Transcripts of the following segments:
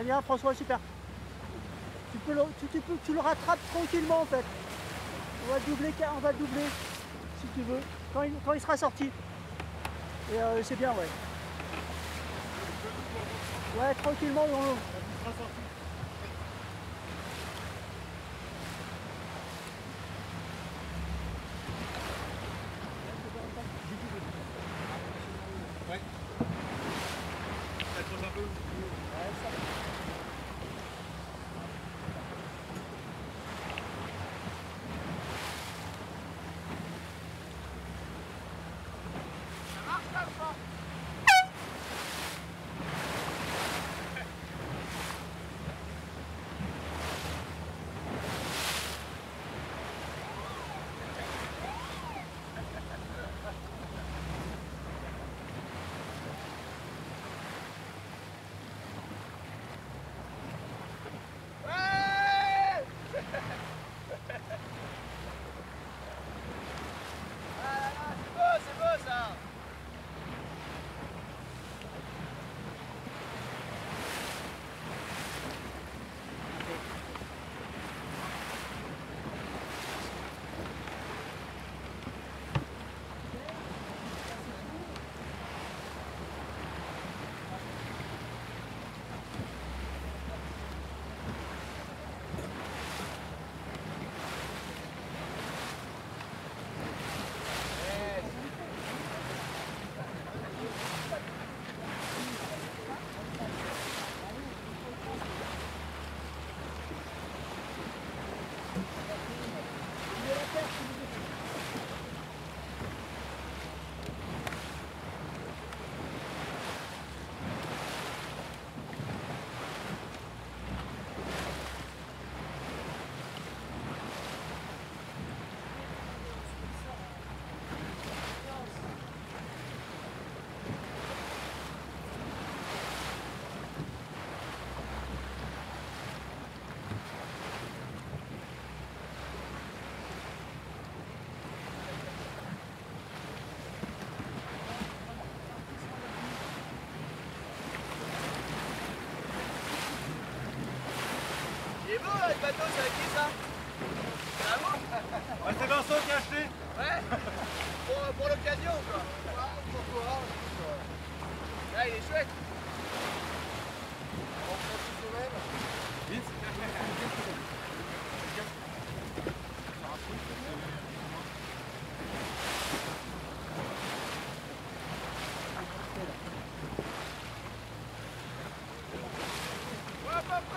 bien François, super. Tu le rattrapes tranquillement en fait. On va le doubler si tu veux, quand il sera sorti. Et c'est bien, ouais. Ouais, tranquillement dans l'eau. Il sera sorti. Ouais. Ça creuse un peu. Ouais, ça va. Il est beau là, le bateau, c'est avec qui ça? C'est à vous? Ouais, c'est Vincent qui a acheté. Ouais. Pour l'occasion quoi. Pour toi. Là, il est chouette. On prend tout de même. Vite. Hop, hop, hop.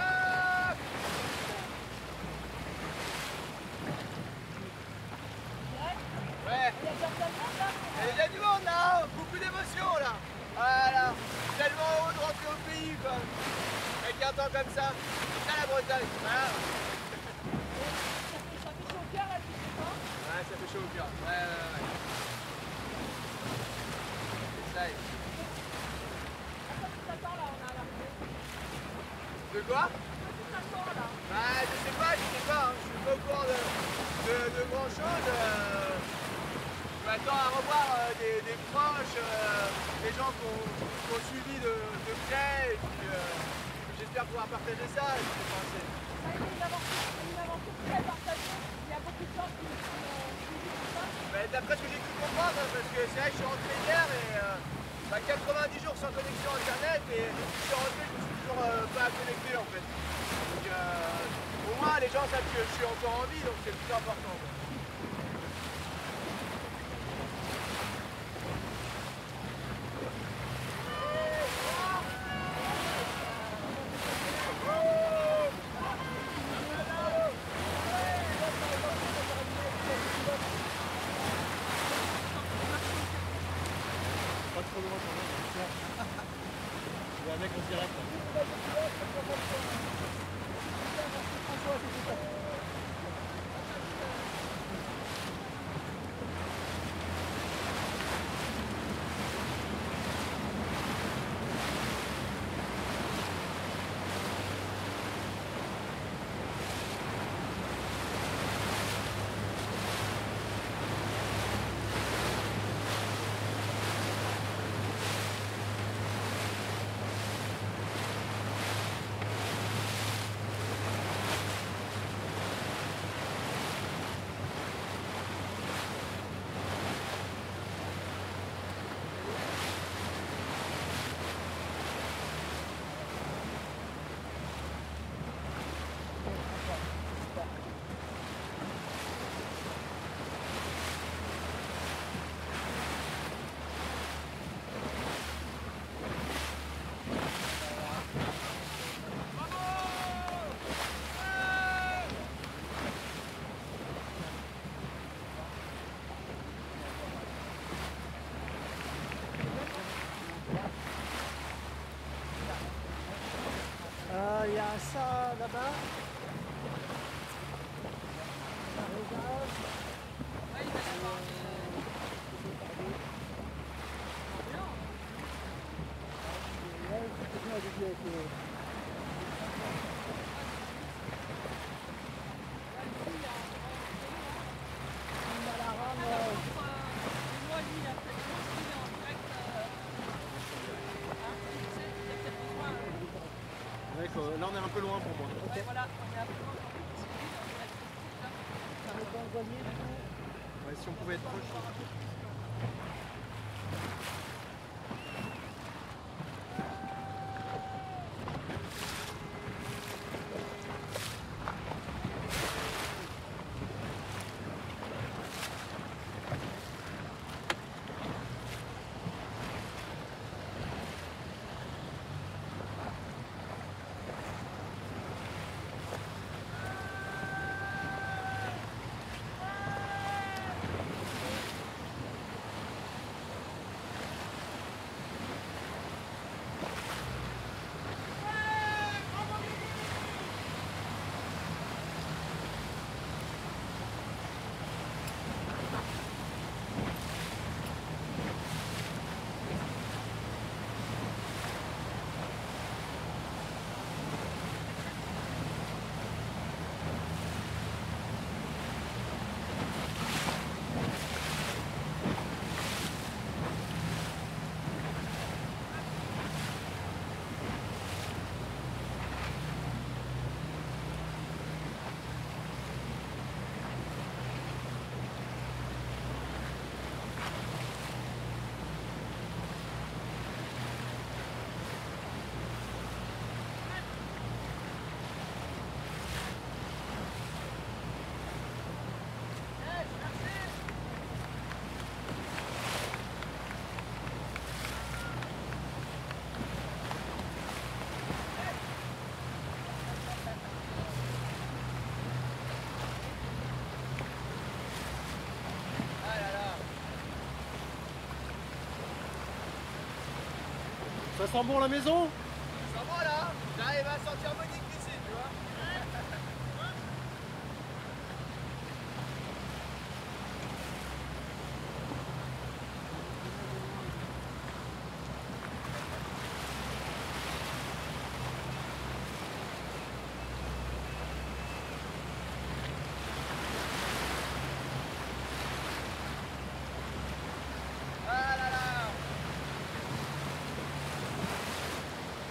Ouais. Il y a déjà du monde là, beaucoup d'émotions là. Voilà, tellement heureux de rentrer au pays quoi. Avec un temps comme ça, c'est ça la Bretagne. Voilà. Ça fait chaud au cœur là, tu sais pas? Ouais, ça fait chaud au cœur. Ouais. Essaye. Pourquoi tu t'attends là, on a l'arrivée? De quoi? Pourquoi tu t'attends là? Bah, je sais pas, hein. Je suis pas au courant de grand chose. Je m'attends à revoir des proches, des gens qui ont suivi de près, et puis j'espère pouvoir partager ça. Et puis, enfin, Ça a été une aventure très partagée. Il y a beaucoup de gens qui ont suivi tout ça. d'après ce que j'ai cru comprendre, parce que c'est vrai que je suis rentré hier et 90 jours sans connexion internet et depuis que je suis rentré, je me suis toujours pas connecté en fait. Donc au moins les gens savent que je suis encore en vie, donc c'est le plus important. Quoi. Pas trop loin quand même. Il y a un mec en direct. éloigné du coup. Ouais, si on pouvait être proche. Ça sent bon la maison? Ça va là, j'arrive à sentir Monique d'ici, tu vois. Ah là là.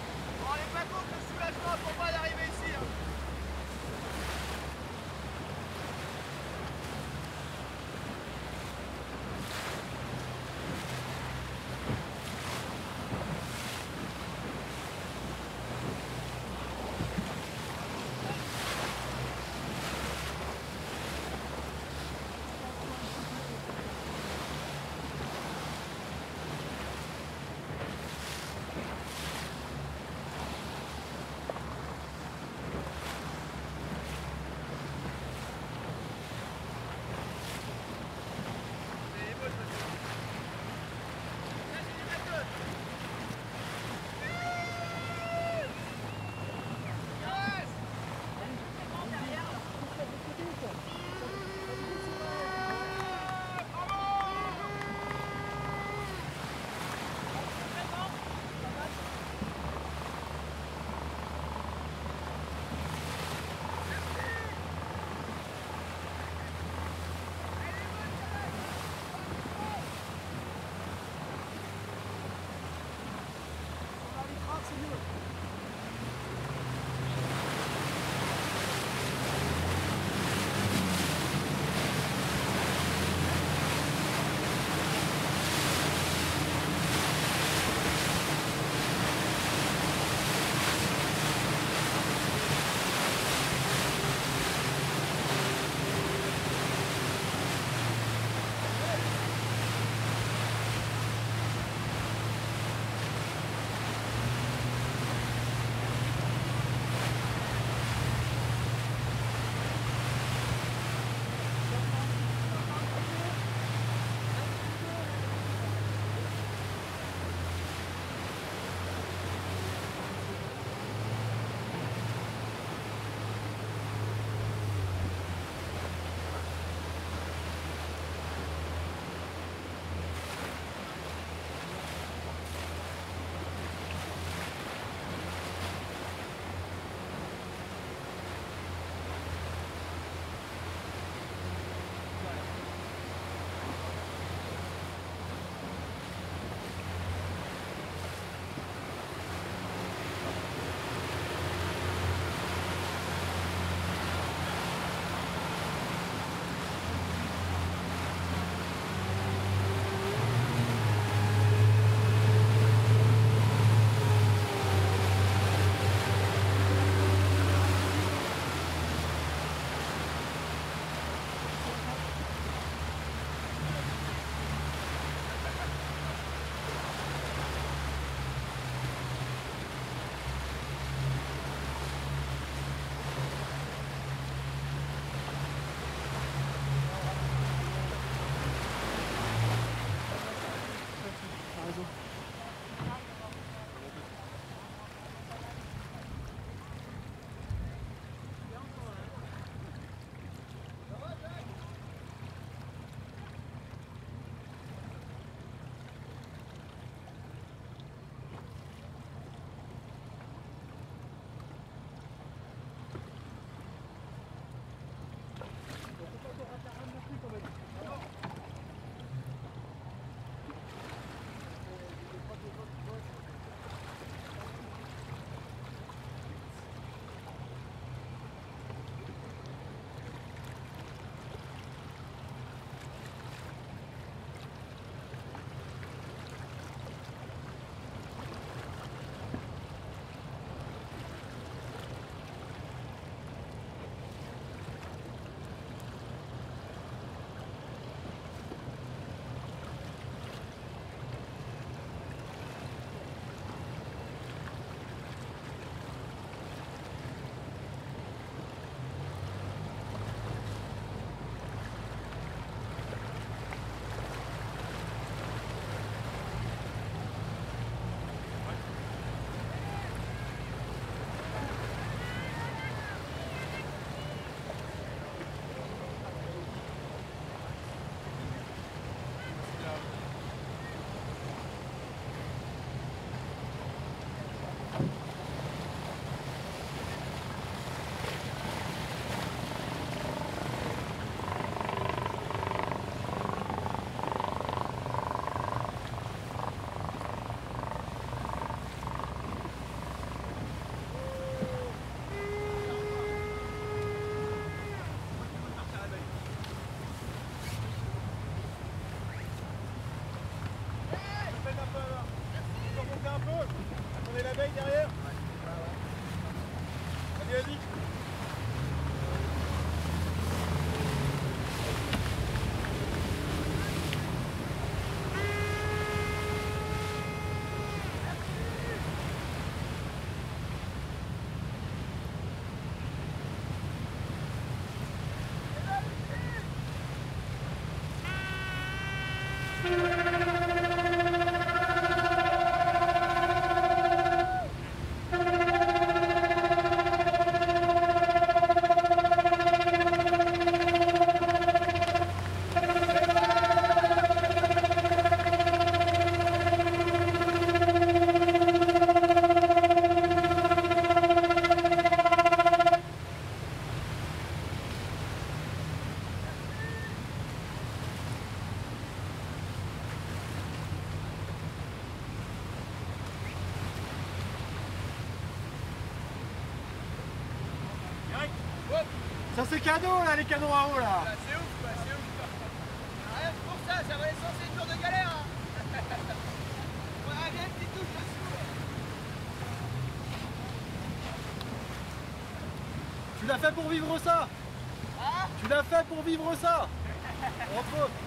Ça c'est cadeau là, les canons à eau là. C'est ouf quoi, c'est ouf. Rien que pour ça, ça va laisser ces jours de galère. Hein. On a bien une petite touche dessous. Tu l'as fait pour vivre ça. Ah, Tu l'as fait pour vivre ça. Entre autres.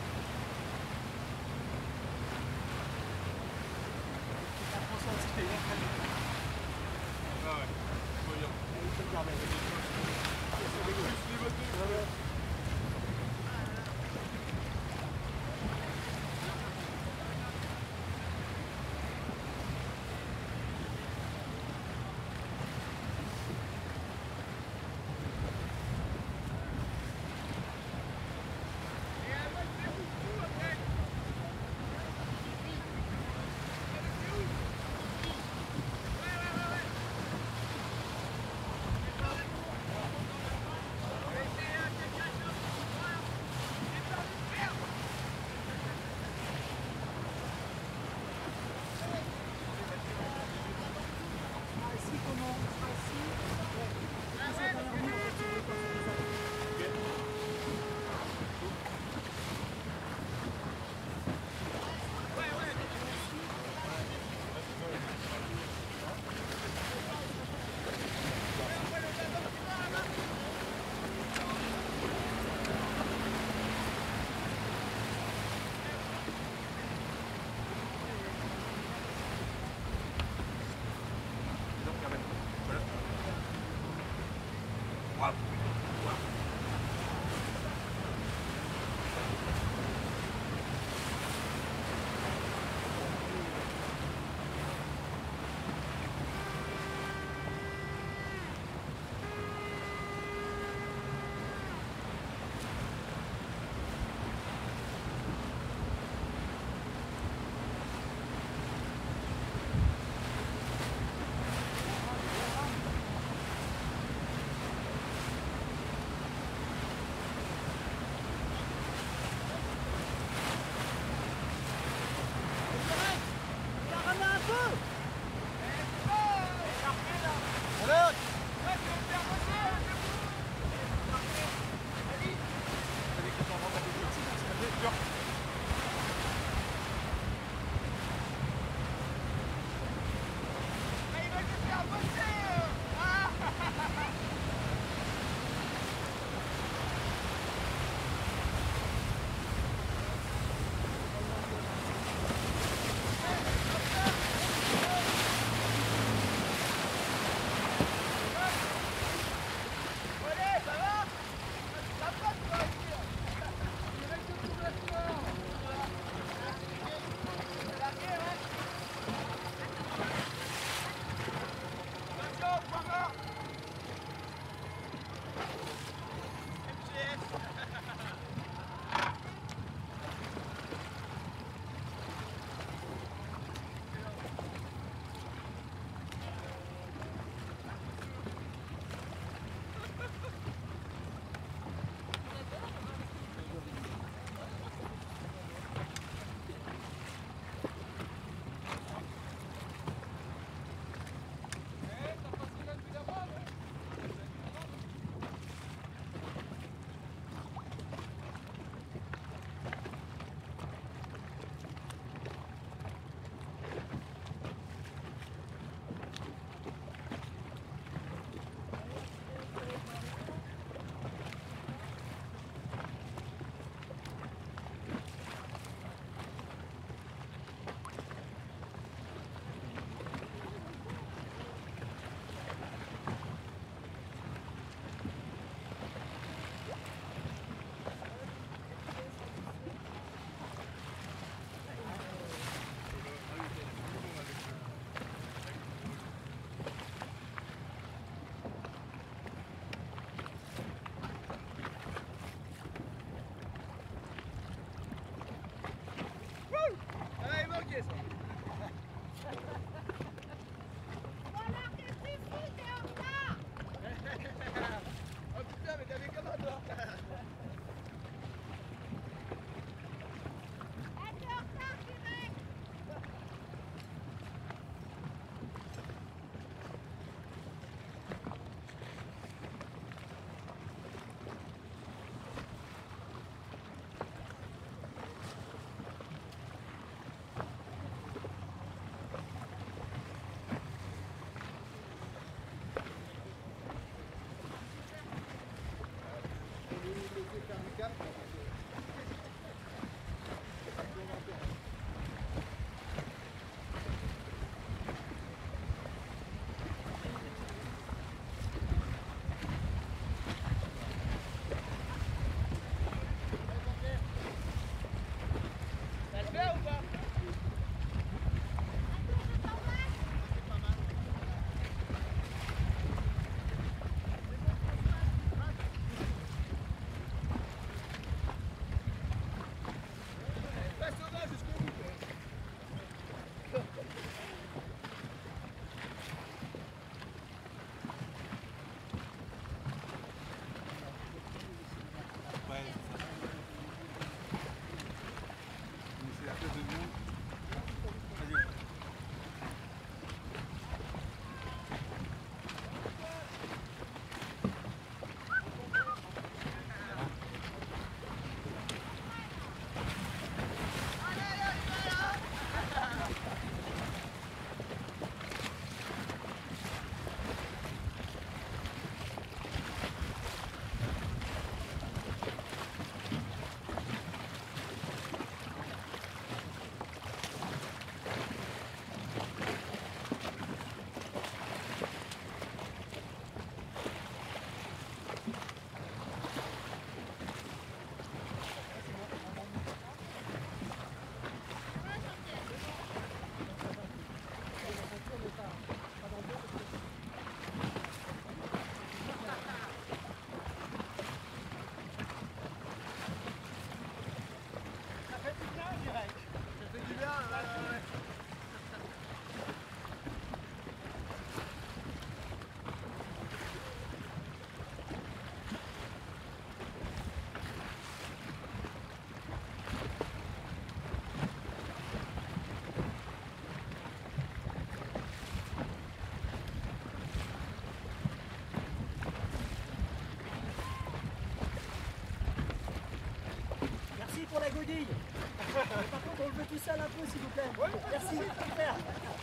Pour la godille. Par contre, on le veut tout seul un peu, s'il vous plaît. Merci, super.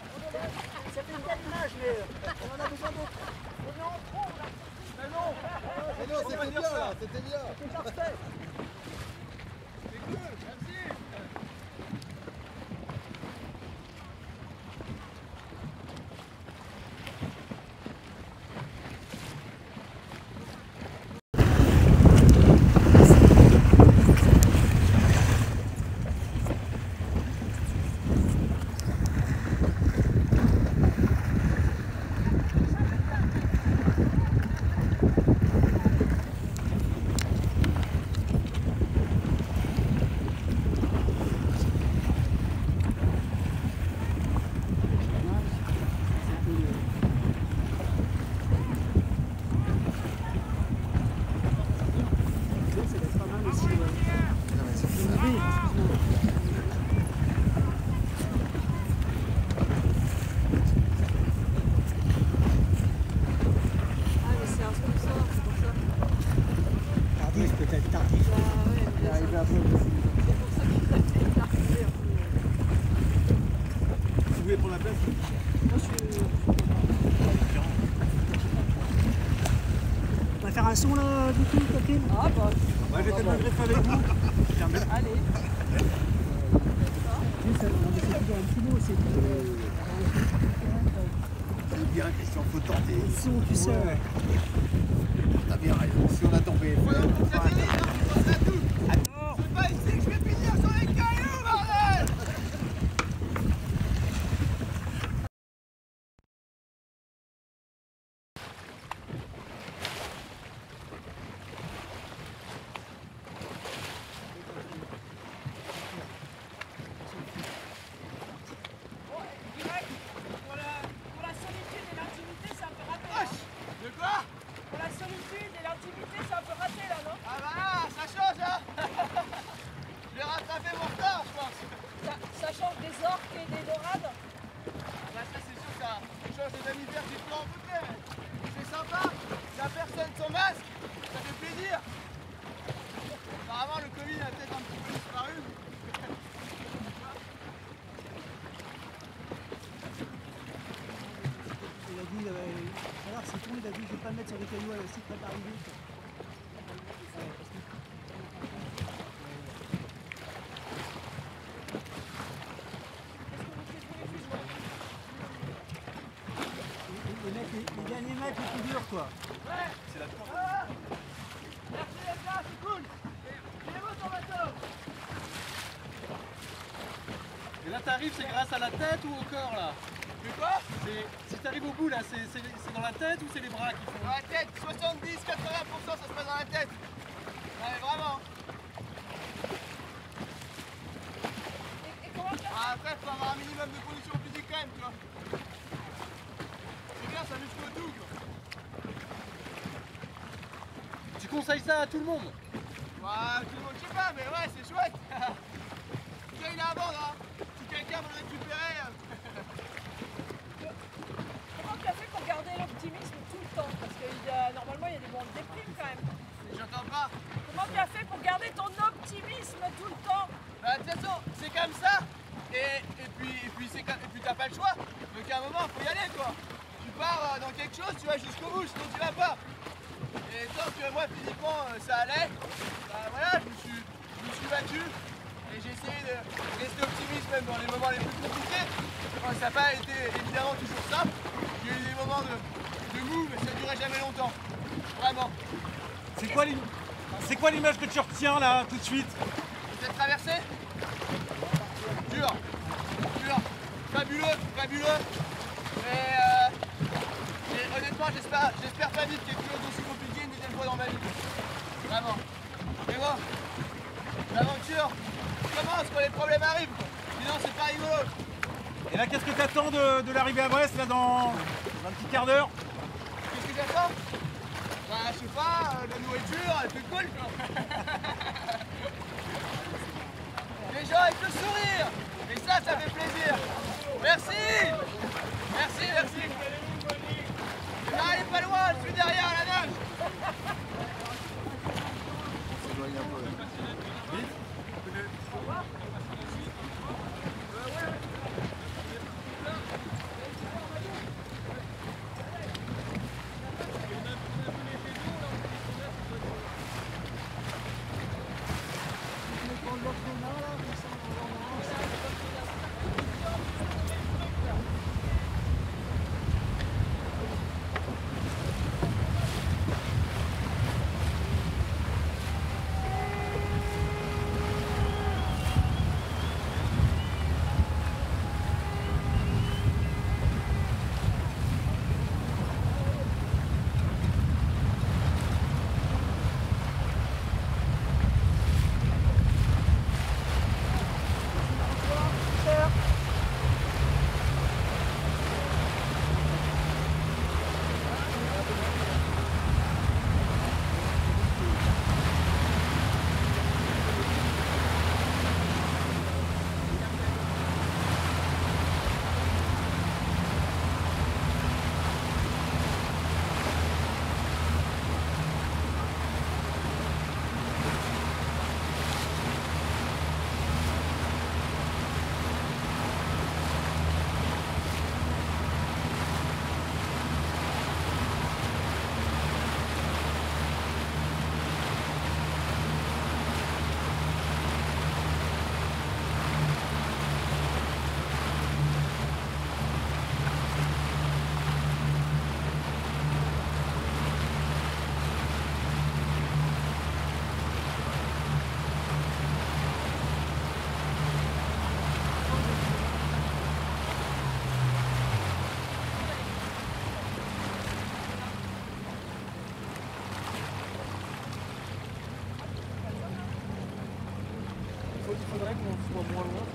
Ça fait une belle image, mais on en a besoin d'autres. On est en trop, là. Mais non, c'était bien, là, c'était bien. c'est parfait. C'est cool, merci. Peut-être tardif. Il est arrivé un peu. C'est pour ça qu'il a fait tardif. Vous voulez prendre la place? Moi, on va faire un son là, du coup, Catherine? Ah bah, Ouais, j'ai tellement greffé avec vous. allez. C'est toujours un petit mot, c'est Bien, Christian, faut tenter. le son, tu sais. Ouais. T'as bien raison, si on a tombé. Attends, c'est pas ici que je vais finir sur les cailloux, bordel! Direct, pour la solitude et l'intimité, c'est un peu raté. Là. De quoi? Pour la solitude et l'intimité, c'est un peu raté là, non? Ah bah là, ça change, hein. Je vais rattraper mon retard, je pense. Ça change des orques et des dorades. Ah bah ça, c'est sûr que ça change des mammifères qui se en bouteille. C'est sympa, la personne sans masque, ça fait plaisir. Apparemment, le Covid a peut-être un petit peu disparu. Il a dit, alors c'est con, il a dit je vais pas le mettre sur les cailloux aussi près d'arriver. toi. Ouais. C'est la première. Ah. Merci les gars, c'est cool. Il est beau ton bateau. Et là t'arrives, c'est grâce à la tête ou au corps là? Mais quoi? Si t'arrives au bout là, c'est dans la tête ou c'est les bras qui font? Dans la tête, 70-80% ça se passe dans la tête. Ouais, vraiment. Et comment ça? Ah, après, il faut avoir un minimum de condition physique quand même, tu vois. C'est bien, ça muscle tout, quoi. Tu conseilles ça à tout le monde? Bah, tout le monde, je sais pas, mais ouais, c'est chouette. Tu sais, il a à vendre, hein. Si quelqu'un veut le récupérer. Comment tu as fait pour garder l'optimisme tout le temps? Parce que normalement, il y a des moments de déprime quand même. J'entends pas. Comment tu as fait pour garder ton optimisme tout le temps? Bah, de toute façon, c'est comme ça. Et puis t'as pas le choix. Donc à un moment, faut y aller, quoi. Tu pars dans quelque chose, tu vas jusqu'au bout, sinon tu vas pas. Et tant que moi, physiquement, ça allait, bah voilà, je me suis battu. Et j'ai essayé de rester optimiste même dans les moments les plus compliqués. Enfin, ça n'a pas été évidemment toujours simple. J'ai eu des moments de mou, mais ça ne durait jamais longtemps. Vraiment. C'est quoi l'image que tu retiens là tout de suite? Cette traversée? Dur. Fabuleux. Et honnêtement, j'espère pas vivre quelque chose d'aussi compliqué une deuxième fois dans ma vie. Vraiment. Mais bon, l'aventure commence quand les problèmes arrivent. Sinon, c'est pas rigolo. Et là, qu'est-ce que t'attends de l'arrivée à Brest là dans un petit quart d'heure? Qu'est-ce que j'attends? Bah, je sais pas, la nourriture, elle fait cool, quoi. Les gens avec le sourire. Et ça fait plaisir. Merci. Je n'arrive pas loin, je suis derrière à la nage. Il faudrait qu'on soit moins loin.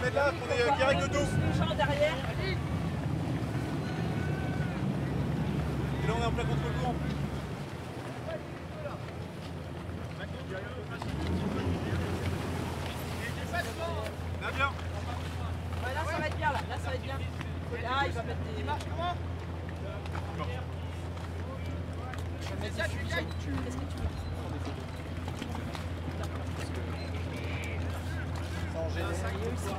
mettre là, qu'on est direct de dos. Les gens derrière. Et là on est en plein contre le vent en plus. Là bien. Ouais, là ça va être bien, là ça va être bien. Là il va mettre des... Il marche comment? C'est ça, tu gagnes. Qu'est-ce que tu veux? Sans gêner.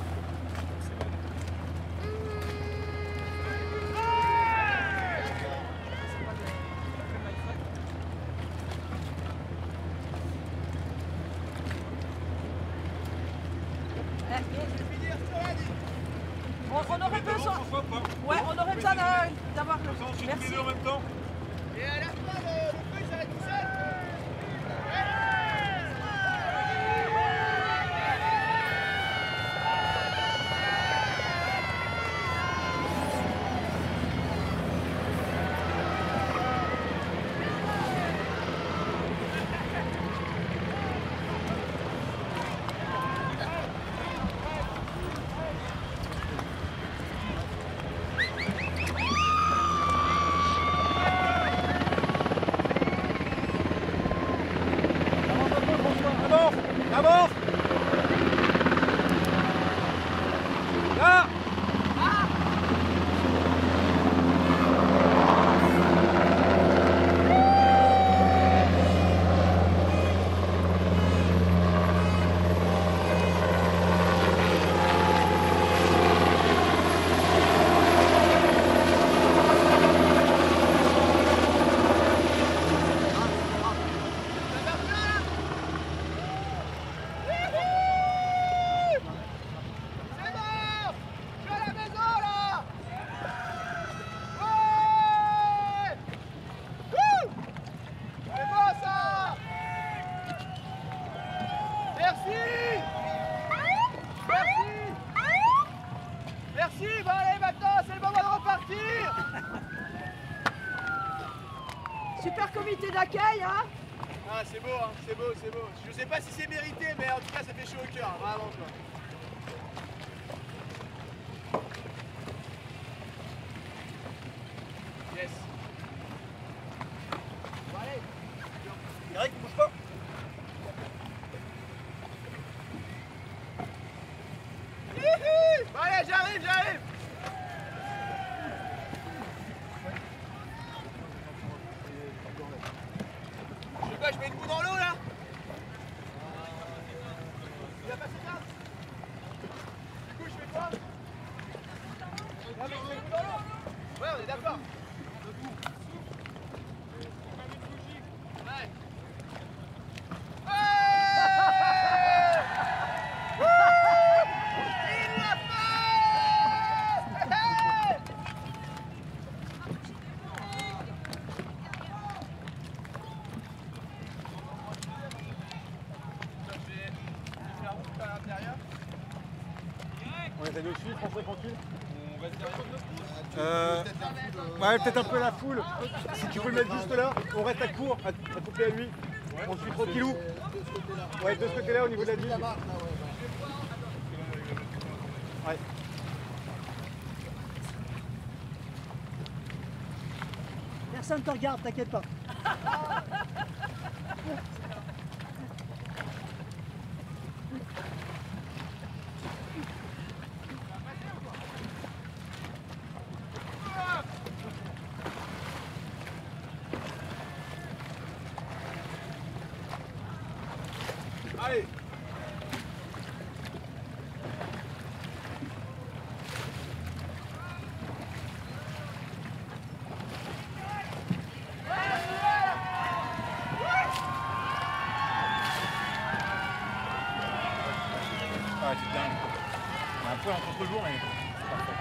On aurait besoin. Ouais, on aurait besoin d'avoir le. Merci. En même temps. Et à la fin, le feu il s'arrête tout seul. Avance! Là! Merci, bon allez maintenant, c'est le moment de repartir. Super comité d'accueil, hein. Ah c'est beau, hein, c'est beau, c'est beau. Je sais pas si c'est mérité, mais en tout cas ça fait chaud au cœur, hein, vraiment quoi. Yes. Bon allez. Eric, bouge pas! Bon allez, j'arrive, j'arrive. Je fais quoi, je mets une boue dans l'eau là? Il va passer là? Du coup je fais quoi? Ah, mais je mets une boue dans l'eau. Ouais, on est d'accord. Ouais. On essaie de suivre, François, tranquille. On reste derrière. Ouais, peut-être un peu la foule. Si tu peux le mettre juste là, on reste à court, à couper à lui. On suit tranquillou. Ouais, de ce côté-là, au niveau de la ligne. Ouais. Personne te regarde, t'inquiète pas. Allez! Ah, c'est dingue. On a un peu en contre-jour, mais c'est parfait.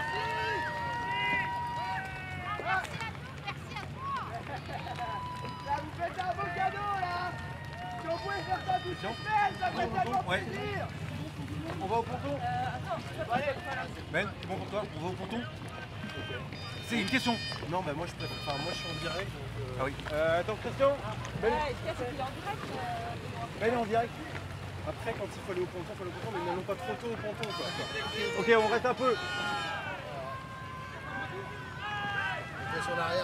Là, vous faites un beau cadeau, là. Si on pouvait faire ça toutes les semaines, ça ferait tellement plaisir. On va au ponton. Ben, c'est bon pour toi? On va au ponton? C'est une question. Non, bah moi je préfère. Enfin, moi je suis en direct donc. Ah oui. Attends, Christian. Ben, Ben est en direct. Après, quand il faut aller au ponton, mais n'allons pas trop tôt au ponton quoi. Ok, on reste un peu. Sur l'arrière,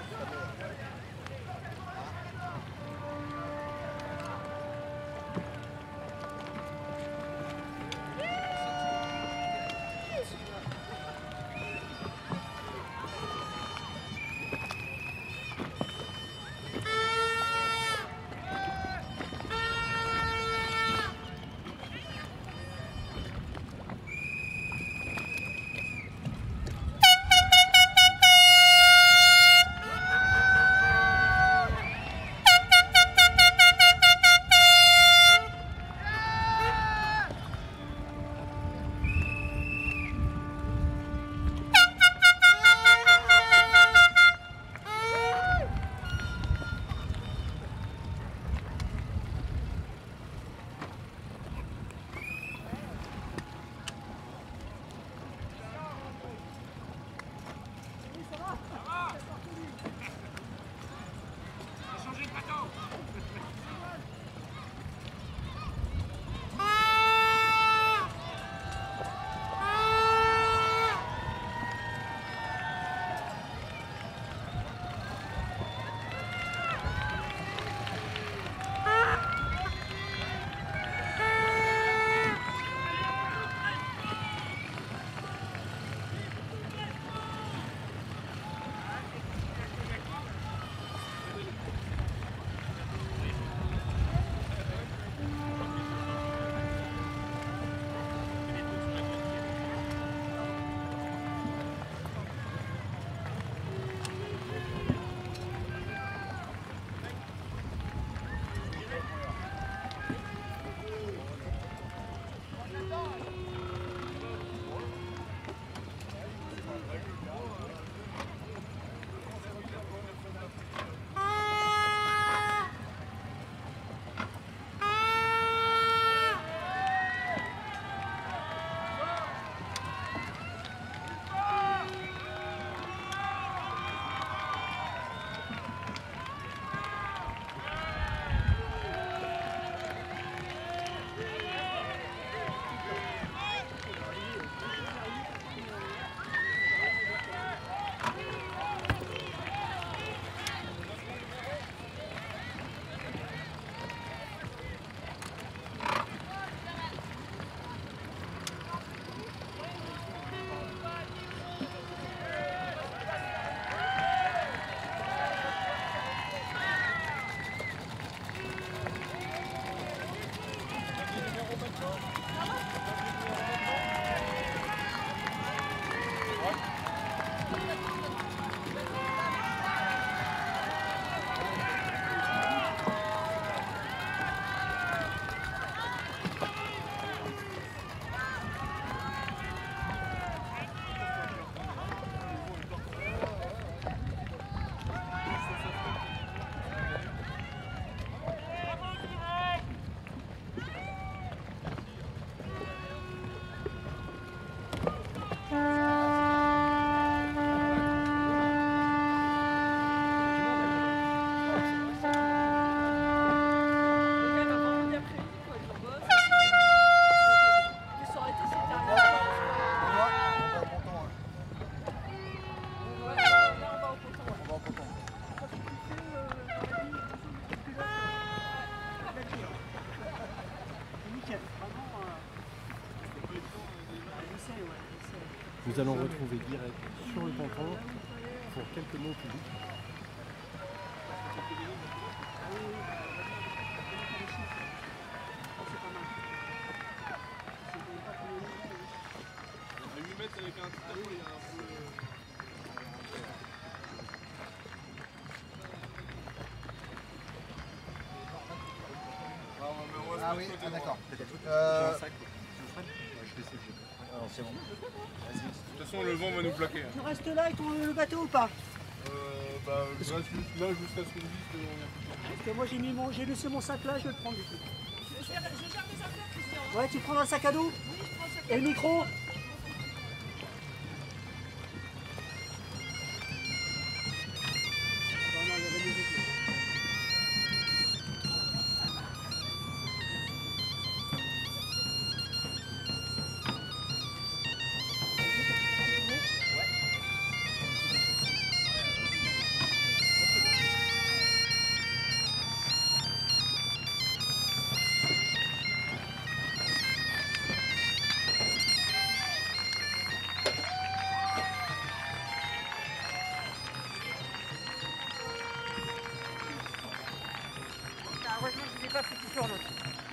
Nous allons retrouver direct sur le ponton pour quelques mots publics. Ah oui, ah, d'accord. J'ai un sac. Je vais essayer. c'est bon. De toute façon, le vent va nous plaquer. Tu restes là avec le bateau ou pas? Je reste juste là jusqu'à ce qu'on dise qu'on a plus de temps. Parce que moi j'ai laissé mon sac là, je vais le prendre du coup. Je gère mes affaires, Christian. Ouais, tu prends un sac à dos? Oui, je prends le sac. Et le micro? Heureusement que je ne l'ai pas foutu sur l'autre.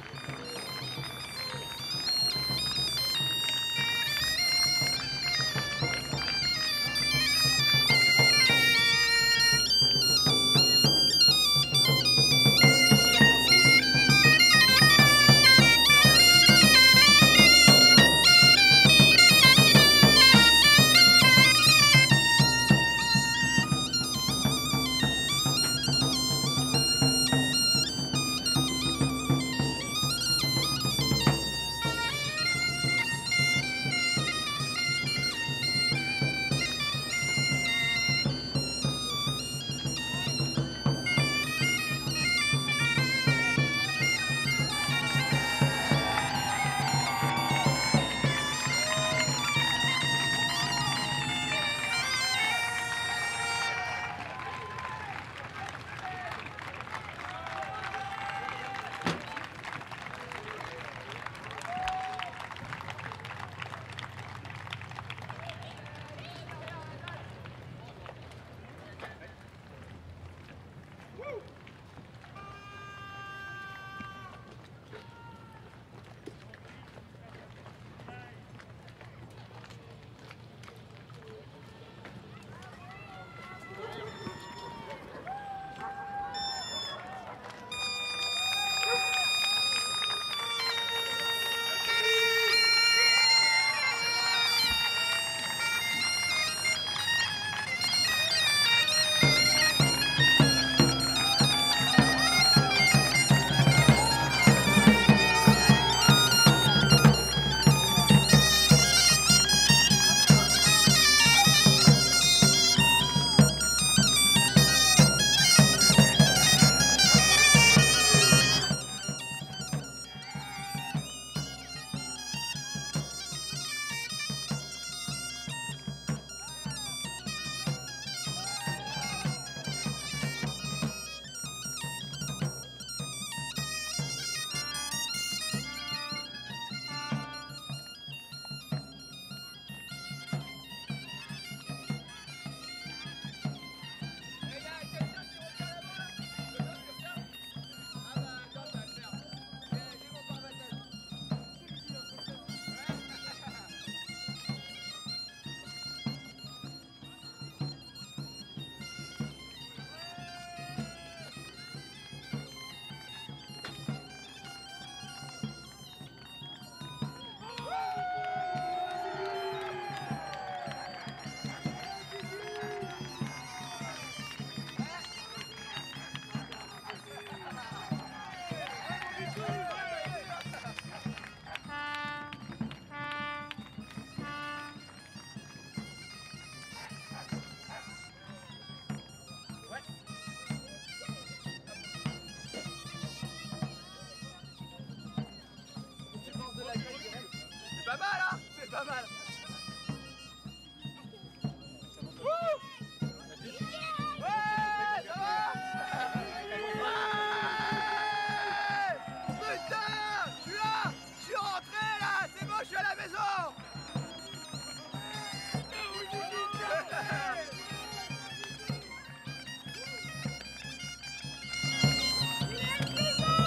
pas mal, hein? C'est pas mal.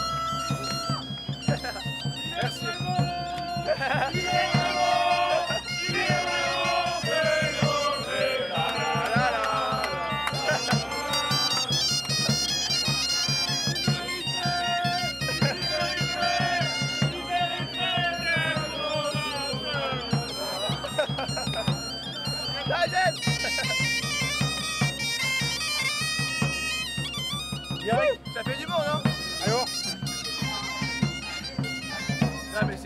Merci.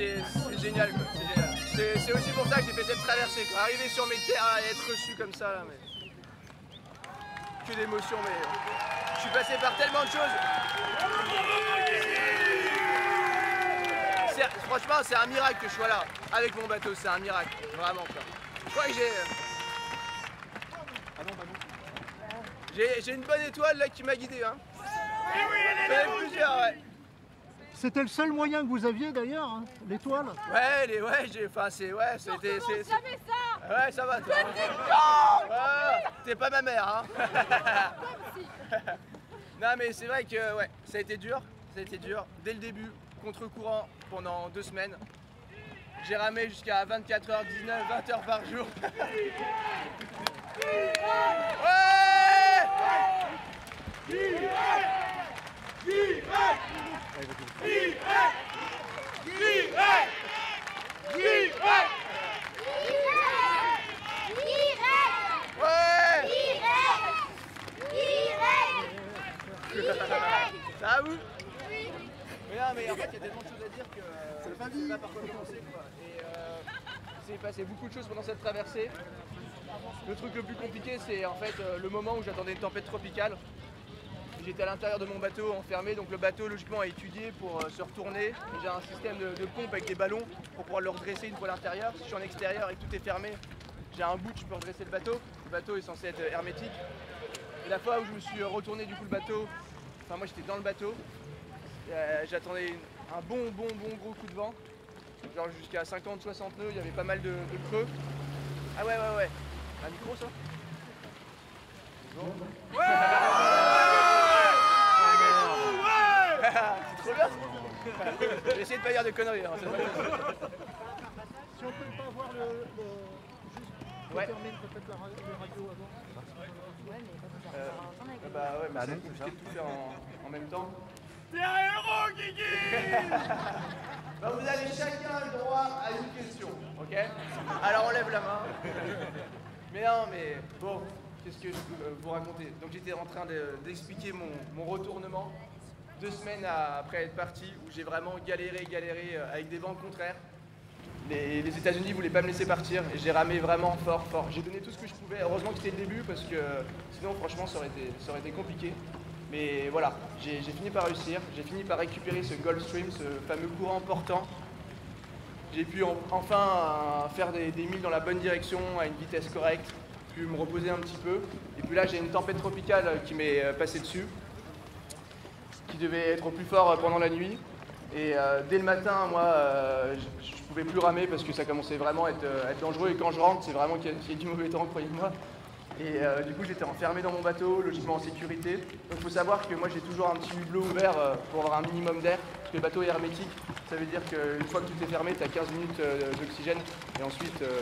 c'est génial, quoi. C'est génial. C'est aussi pour ça que j'ai fait cette traversée, quoi. Arriver sur mes terres et être reçu comme ça, là, mais... Que d'émotions, mais... je suis passé par tellement de choses. Franchement, c'est un miracle que je sois là, avec mon bateau, c'est un miracle, vraiment, quoi. Je crois que j'ai une bonne étoile, là, qui m'a guidé, hein. J'en ai plusieurs, ouais. C'était le seul moyen que vous aviez d'ailleurs, hein, l'étoile. Ouais, c'était... Jamais ça. Ouais, ça va, toi. T'es pas ma mère, hein. Non, mais c'est vrai que, ouais, ça a été dur. Dès le début, contre-courant, pendant 2 semaines. J'ai ramé jusqu'à 24h, 19, 20h par jour. Ça va vous? Mais non, mais en fait, il y a tellement de choses à dire que je sais pas par quoi commencer, quoi. Et il s'est passé beaucoup de choses pendant cette traversée. Le truc le plus compliqué, c'est en fait le moment où j'attendais une tempête tropicale. J'étais à l'intérieur de mon bateau enfermé, donc le bateau logiquement est étudié pour se retourner. J'ai un système de pompe avec des ballons pour pouvoir le redresser une fois à l'intérieur. Si je suis en extérieur et que tout est fermé, j'ai un bout, je peux redresser le bateau. Le bateau est censé être hermétique. Et la fois où je me suis retourné du coup le bateau, enfin moi j'étais dans le bateau, j'attendais un bon gros coup de vent, genre jusqu'à 50-60 nœuds, il y avait pas mal de creux. Ah ouais, un micro ça? Ouais. C'est trop bien. J'ai essayé de pas dire de conneries. Hein, Si on peut pas voir juste ouais. terminer peut-être le radio avant. Bah ouais, mais c'est compliqué de tout faire en même temps. T'es un héros, Guigui. Bah, vous avez chacun le droit à une question, ok? Alors on lève la main. Mais non, mais bon, qu'est-ce que je peux vous raconter? Donc j'étais en train d'expliquer mon retournement 2 semaines après être parti, où j'ai vraiment galéré avec des vents contraires. Les États-Unis ne voulaient pas me laisser partir et j'ai ramé vraiment fort. J'ai donné tout ce que je pouvais. Heureusement que c'était le début parce que sinon franchement ça aurait été compliqué. Mais voilà, j'ai fini par réussir. J'ai fini par récupérer ce Gulfstream, ce fameux courant portant. J'ai pu enfin faire des milles dans la bonne direction à une vitesse correcte, puis me reposer un petit peu. Et puis là j'ai une tempête tropicale qui m'est passée dessus, qui devait être au plus fort pendant la nuit. Et dès le matin, moi, je pouvais plus ramer parce que ça commençait vraiment à être dangereux. Et quand je rentre, c'est vraiment qu'il y a du mauvais temps, croyez-moi. Et du coup, j'étais enfermé dans mon bateau, logiquement en sécurité. Donc il faut savoir que moi, j'ai toujours un petit hublot ouvert pour avoir un minimum d'air. Parce que le bateau est hermétique. Ça veut dire qu'une fois que tout est fermé, tu as 15 minutes d'oxygène. Et ensuite, ça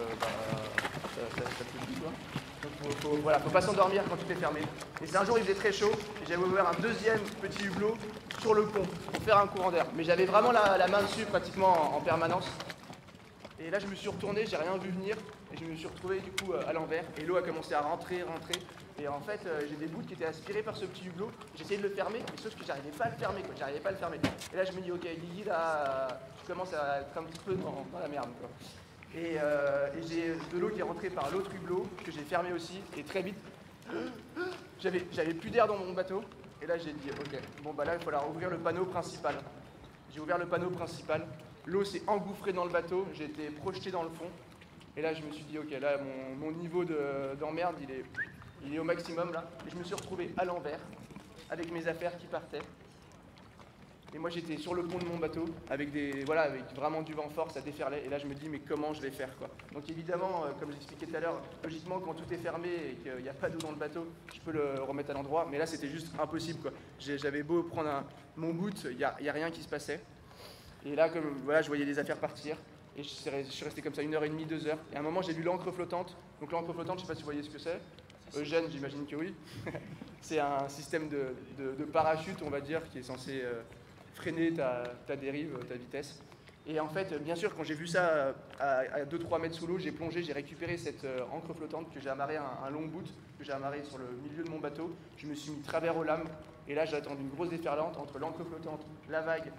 te dit quoi. Donc voilà, faut pas s'endormir quand tout est fermé. Et c'est un jour, il faisait très chaud. Et j'avais ouvert un deuxième petit hublot sur le pont pour faire un courant d'air. Mais j'avais vraiment la main dessus pratiquement en permanence. Et là je me suis retourné, j'ai rien vu venir et je me suis retrouvé du coup à l'envers et l'eau a commencé à rentrer. Et en fait j'ai des bouts qui étaient aspirés par ce petit hublot. J'essayais de le fermer, mais sauf que j'arrivais pas à le fermer, quoi. J'arrivais pas à le fermer. Et là je me dis ok Guigui, là tu commences à être un petit peu dans la merde, quoi. Et j'ai de l'eau qui est rentrée par l'autre hublot que j'ai fermé aussi et très vite j'avais plus d'air dans mon bateau. Et là j'ai dit ok, bon bah là il va falloir ouvrir le panneau principal. J'ai ouvert le panneau principal, l'eau s'est engouffrée dans le bateau, j'ai été projeté dans le fond. Et là je me suis dit ok, là mon niveau d'emmerde il est au maximum là. Et je me suis retrouvé à l'envers avec mes affaires qui partaient. Et moi j'étais sur le pont de mon bateau avec avec vraiment du vent fort, ça déferlait. Et là je me dis mais comment je vais faire quoi. Donc évidemment, comme j'expliquais tout à l'heure, logiquement quand tout est fermé et qu'il n'y a pas d'eau dans le bateau, je peux le remettre à l'endroit. Mais là c'était juste impossible quoi. J'avais beau prendre mon boot, il y a rien qui se passait. Et là comme voilà, je voyais les affaires partir. Et je suis resté comme ça 1h30, 2 heures. Et à un moment j'ai vu l'encre flottante. Donc l'encre flottante, je sais pas si vous voyez ce que c'est. Eugène, j'imagine que oui. C'est un système de parachute, on va dire, qui est censé freiner ta dérive, ta vitesse. Et en fait, bien sûr, quand j'ai vu ça à 2-3 mètres sous l'eau, j'ai plongé, j'ai récupéré cette ancre flottante que j'ai amarrée à un long bout, que j'ai amarré sur le milieu de mon bateau. Je me suis mis travers aux lames, et là j'ai attendu une grosse déferlante entre l'encre flottante, la vague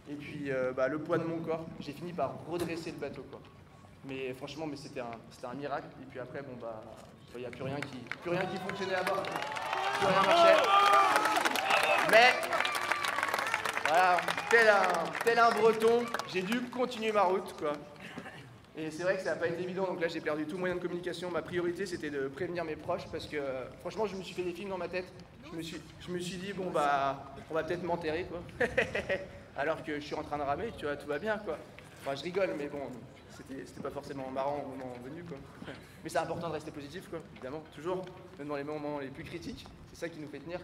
Et puis le poids de mon corps, j'ai fini par redresser le bateau, quoi. Mais franchement, c'était un miracle. Et puis après, il n'y a plus rien qui fonctionnait à bord. Plus rien marchait. Mais voilà, tel un breton, j'ai dû continuer ma route, quoi. Et c'est vrai que ça n'a pas été évident, donc là j'ai perdu tout moyen de communication. Ma priorité c'était de prévenir mes proches parce que franchement je me suis fait des films dans ma tête. Je me suis dit bon on va peut-être m'enterrer, quoi. Alors que je suis en train de ramer, tu vois, tout va bien, quoi. Enfin je rigole, mais bon, c'était pas forcément marrant au moment venu, quoi. Mais c'est important de rester positif, quoi, évidemment, toujours, même dans les moments les plus critiques, c'est ça qui nous fait tenir.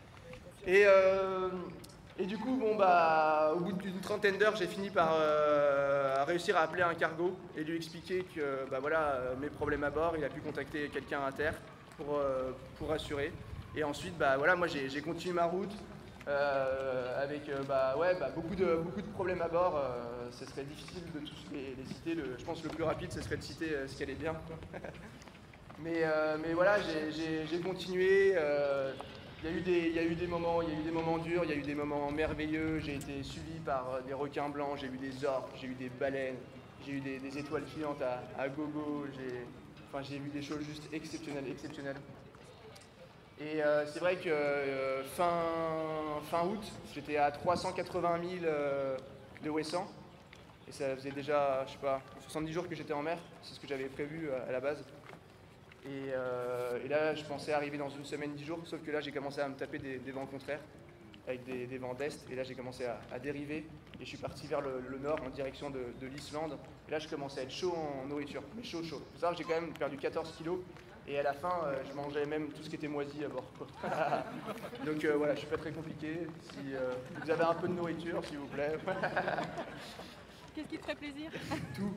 Et du coup, au bout d'une trentaine d'heures, j'ai fini par réussir à appeler un cargo et lui expliquer que mes problèmes à bord, il a pu contacter quelqu'un à terre pour assurer. Et ensuite, moi j'ai continué ma route avec beaucoup de problèmes à bord. Ce serait difficile de tous les citer. Je pense que le plus rapide, ce serait de citer ce qui allait bien. mais voilà, j'ai continué. Il y a eu des moments durs, il y a eu des moments merveilleux. J'ai été suivi par des requins blancs, j'ai vu des orques, j'ai eu des baleines, j'ai eu des étoiles filantes à gogo. J'ai vu des choses juste exceptionnelles. Et c'est vrai que fin août, j'étais à 380 000 de Ouessant. Et ça faisait déjà, 70 jours que j'étais en mer. C'est ce que j'avais prévu à la base. Et là, je pensais arriver dans une semaine, 10 jours, sauf que là, j'ai commencé à me taper des vents contraires, avec des vents d'est, et là, j'ai commencé à dériver, et je suis parti vers le nord, en direction de l'Islande, et là, je commençais à être chaud en nourriture, mais chaud. Il faut savoir que j'ai quand même perdu 14 kilos, et à la fin, je mangeais même tout ce qui était moisi à bord, quoi. Donc voilà, je suis pas très compliqué, si vous avez un peu de nourriture, s'il vous plaît. Qu'est-ce qui te ferait plaisir? Tout.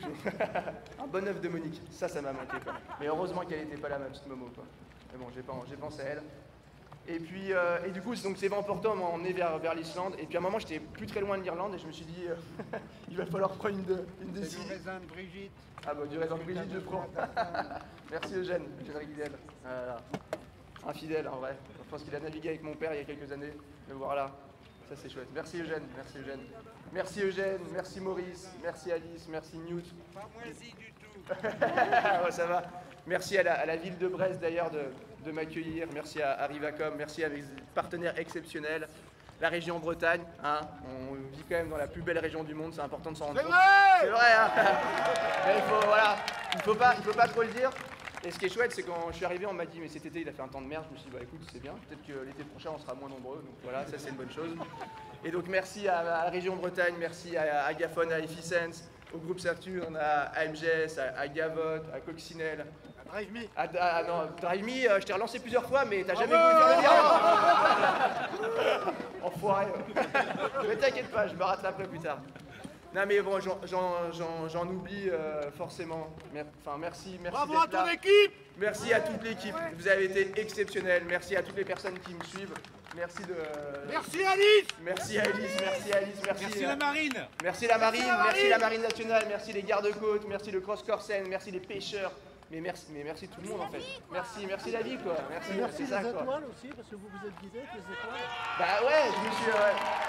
Un bon œuf de Monique, ça m'a manqué, quoi. Mais heureusement qu'elle n'était pas là, ma petite Momo, quoi. Mais bon, j'ai pensé à elle. Et puis, et du coup, donc ces vents portants m'ont emmené vers l'Islande. Et puis à un moment, j'étais plus très loin de l'Irlande et je me suis dit, il va falloir prendre une décision. Du raisin de Brigitte. Ah bah du raisin de Brigitte, je prends. Merci Eugène Guidel. Infidèle, en vrai. Je pense qu'il a navigué avec mon père il y a quelques années. Le voilà. Ça c'est chouette. Merci Eugène. Merci Eugène, merci Maurice, merci Alice, merci Newt. Pas moisi du tout. Ouais, ça va. Merci à la ville de Brest d'ailleurs de m'accueillir. Merci à Rivacom, merci à mes partenaires exceptionnels. La région Bretagne, hein, on vit quand même dans la plus belle région du monde, c'est important de s'en rendre compte. C'est vrai, hein. Mais il faut pas trop le dire. Et ce qui est chouette, c'est quand je suis arrivé, on m'a dit mais cet été il a fait un temps de merde. Je me suis dit bah écoute c'est bien, peut-être que l'été prochain on sera moins nombreux. Donc voilà, ça c'est une bonne chose. Et donc merci à la région Bretagne, merci à Agafone, à Efficience, au groupe Saturne, à MGS, à Gavotte, à Coccinelle. À Drive Me. Non, Drive Me, je t'ai relancé plusieurs fois, mais t'as jamais voulu faire le virage. Enfoiré. Mais t'inquiète pas, je me rattraperai plus tard. Non mais bon, j'en oublie forcément. Merci. Bravo à ton équipe. Merci à toute l'équipe. Vous avez été exceptionnels. Merci à toutes les personnes qui me suivent. Merci Alice. Merci Alice. Merci la marine. Merci la marine nationale. Merci les gardes-côtes. Merci le Cross Corsen. Merci les pêcheurs. Mais merci tout le monde en fait. Merci la vie quoi. Merci c'est les ça, quoi. étoiles aussi, parce que vous vous êtes guidés avec les étoiles. Bah ouais, je me suis...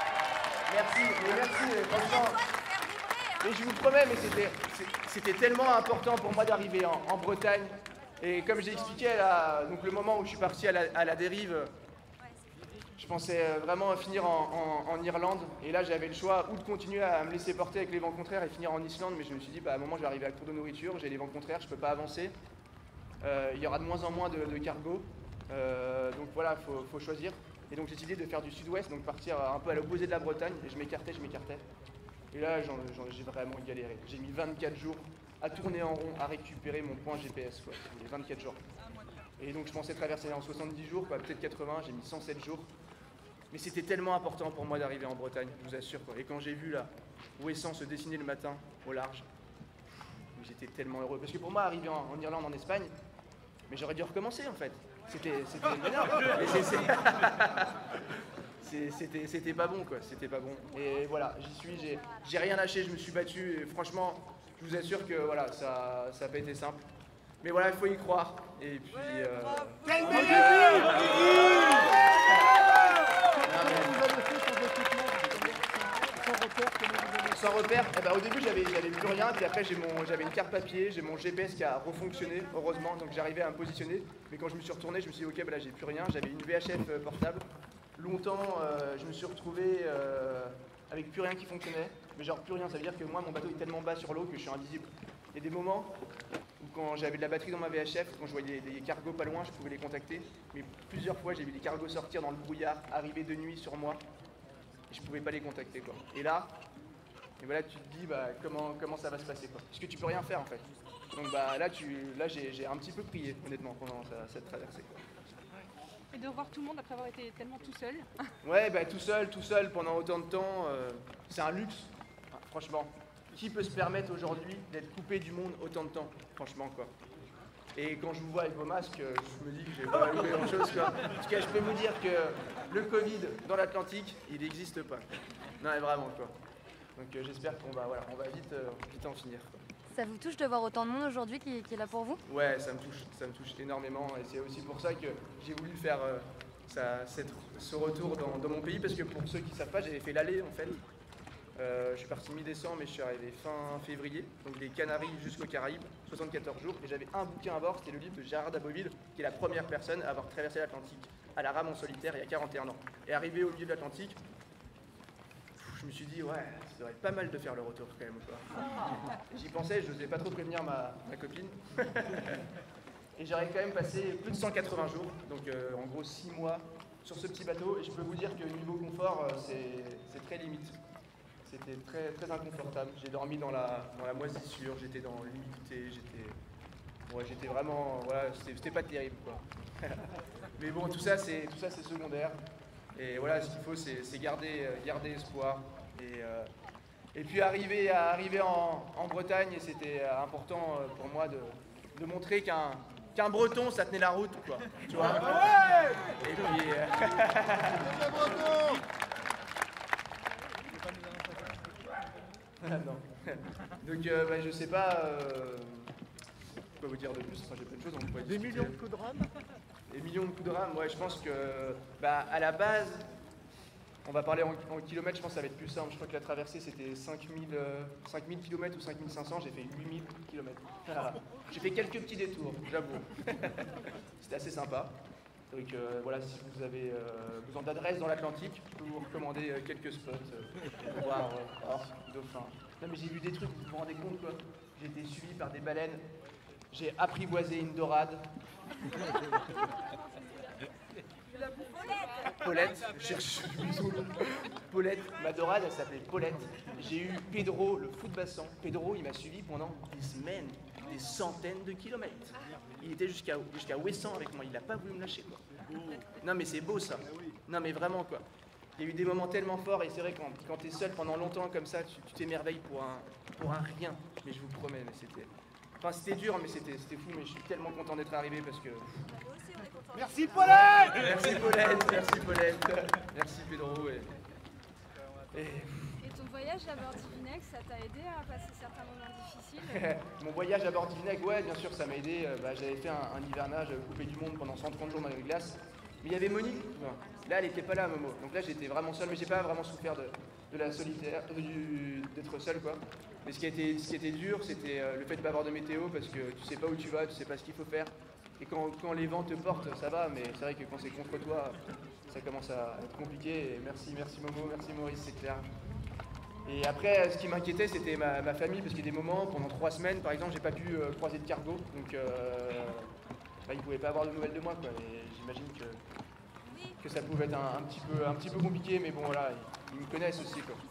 Merci, franchement. Mais je vous promets, mais c'était tellement important pour moi d'arriver en Bretagne. Et comme j'ai expliqué, donc le moment où je suis parti à la dérive, je pensais vraiment finir en Irlande. Et là, j'avais le choix ou de continuer à me laisser porter avec les vents contraires et finir en Islande. Mais je me suis dit, à un moment, je vais arriver à court de nourriture, j'ai les vents contraires, je ne peux pas avancer. Il y aura de moins en moins de cargo. Donc voilà, faut choisir. Et donc j'ai décidé de faire du sud-ouest, donc partir un peu à l'opposé de la Bretagne. Et je m'écartais. Et là, j'ai vraiment galéré. J'ai mis 24 jours à tourner en rond, à récupérer mon point GPS, quoi. Les 24 jours. Et donc je pensais traverser en 70 jours, quoi, peut-être 80, j'ai mis 107 jours. Mais c'était tellement important pour moi d'arriver en Bretagne, je vous assure, quoi. Et quand j'ai vu là, Ouessant se dessiner le matin au large, j'étais tellement heureux. Parce que pour moi, arriver en Irlande, en Espagne, mais j'aurais dû recommencer en fait. C'était c'était pas bon, quoi. C'était pas bon. Et voilà, j'y suis, j'ai rien lâché, je me suis battu. Et franchement, je vous assure que voilà, ça n'a pas été simple. Mais voilà, il faut y croire. Et puis. Quel Vous avez fait sans équipement, sans repère repère, comment vous avez... Sans repère, eh ben, au début j'avais plus rien, puis après j'avais une carte papier, j'ai mon GPS qui a refonctionné, heureusement, donc j'arrivais à me positionner. Mais quand je me suis retourné, je me suis dit ok, bah là j'ai plus rien, j'avais une VHF portable. Longtemps, je me suis retrouvé avec plus rien qui fonctionnait, mais genre plus rien, ça veut dire que moi mon bateau est tellement bas sur l'eau que je suis invisible. Il y a des moments où quand j'avais de la batterie dans ma VHF, quand je voyais des cargos pas loin, je pouvais les contacter, mais plusieurs fois j'ai vu des cargos sortir dans le brouillard, arriver de nuit sur moi, et je pouvais pas les contacter quoi. Et là, tu te dis bah, comment ça va se passer quoi. Parce que tu peux rien faire en fait. Donc bah, là j'ai un petit peu prié honnêtement pendant cette traversée quoi. Et de revoir tout le monde après avoir été tellement tout seul. Ouais, bah tout seul pendant autant de temps, c'est un luxe, franchement. Qui peut se permettre aujourd'hui d'être coupé du monde autant de temps, franchement quoi. Et quand je vous vois avec vos masques, je me dis que j'ai pas loupé grand chose quoi. En tout cas, je peux vous dire que le Covid dans l'Atlantique, il n'existe pas. Non mais vraiment quoi. Donc j'espère qu'on va, on va vite en finir quoi. Ça vous touche de voir autant de monde aujourd'hui qui est là pour vous? Ouais, ça me touche énormément et c'est aussi pour ça que j'ai voulu faire ce retour dans mon pays parce que pour ceux qui ne savent pas, j'avais fait l'aller en fait. Je suis parti mi-décembre et je suis arrivé fin février, donc des Canaries jusqu'aux Caraïbes, 74 jours, et j'avais un bouquin à bord, c'était le livre de Gérard Daboville, qui est la première personne à avoir traversé l'Atlantique à la rame en solitaire il y a 41 ans. Et arrivé au milieu de l'Atlantique, je me suis dit, ouais, ça devrait être pas mal de faire le retour quand même. J'y pensais, je n'osais pas trop prévenir ma copine. Et j'aurais quand même passé plus de 180 jours, donc en gros 6 mois sur ce petit bateau, et je peux vous dire que niveau confort, c'est très limite. C'était très, très inconfortable. J'ai dormi dans la moisissure, j'étais dans l'humidité, j'étais vraiment... Voilà, c'était pas terrible, quoi. Mais bon, tout ça, c'est secondaire. Et voilà, ce qu'il faut, c'est garder espoir. Et puis arriver en Bretagne, c'était important pour moi de montrer qu'un Breton, ça tenait la route, quoi. Tu vois. Et puis... non. Donc je sais pas quoi vous dire de plus, enfin, j'ai plein de choses. On Des millions de coups de rame? Des millions de coups de rame, ouais, je pense que à la base, on va parler en kilomètres, je pense que ça va être plus simple. Je crois que la traversée c'était 5000 km ou 5500, j'ai fait 8000 km. Voilà. J'ai fait quelques petits détours, j'avoue. C'était assez sympa. Donc voilà, si vous avez besoin d'adresses dans l'Atlantique, je peux vous recommander quelques spots pour voir dauphins. Non mais j'ai vu des trucs, vous vous rendez compte quoi. J'ai été suivi par des baleines, j'ai apprivoisé une dorade. Paulette, je cherche Paulette, ma dorade elle s'appelait Paulette. J'ai eu Pedro, le fou de bassin. Pedro il m'a suivi pendant des semaines, des centaines de kilomètres. Il était jusqu'à Ouessant avec moi, il n'a pas voulu me lâcher quoi. Non mais c'est beau ça. Non mais vraiment quoi. Il y a eu des moments tellement forts et c'est vrai quand tu es seul pendant longtemps comme ça, tu t'émerveilles pour un rien. Mais je vous promets, mais c'était dur mais c'était fou, mais je suis tellement content d'être arrivé parce que... Merci Paulette. Merci Paulette, merci Pedro Et ton voyage à bord d'Ivinec, ça t'a aidé à passer certains moments difficiles? Mon voyage à bord d'Ivinec, ouais, bien sûr, ça m'a aidé. J'avais fait un hivernage coupé du monde pendant 130 jours dans les glaces. Mais il y avait Monique. Là, elle n'était pas là, Momo. Donc là, j'étais vraiment seul, mais j'ai pas vraiment souffert de la solitaire, d'être seul, quoi. Mais ce qui était dur, c'était le fait de pas avoir de météo, parce que tu sais pas où tu vas, tu sais pas ce qu'il faut faire. Et quand les vents te portent, ça va, mais c'est vrai que quand c'est contre toi, ça commence à être compliqué. Et merci Momo, merci Maurice, c'est clair. Et après, ce qui m'inquiétait, c'était ma famille, parce qu'il y a des moments, pendant 3 semaines, par exemple, j'ai pas pu croiser de cargo, donc ils pouvaient pas avoir de nouvelles de moi, quoi. Et j'imagine que ça pouvait être un petit peu compliqué, mais bon, voilà, ils me connaissent aussi, quoi.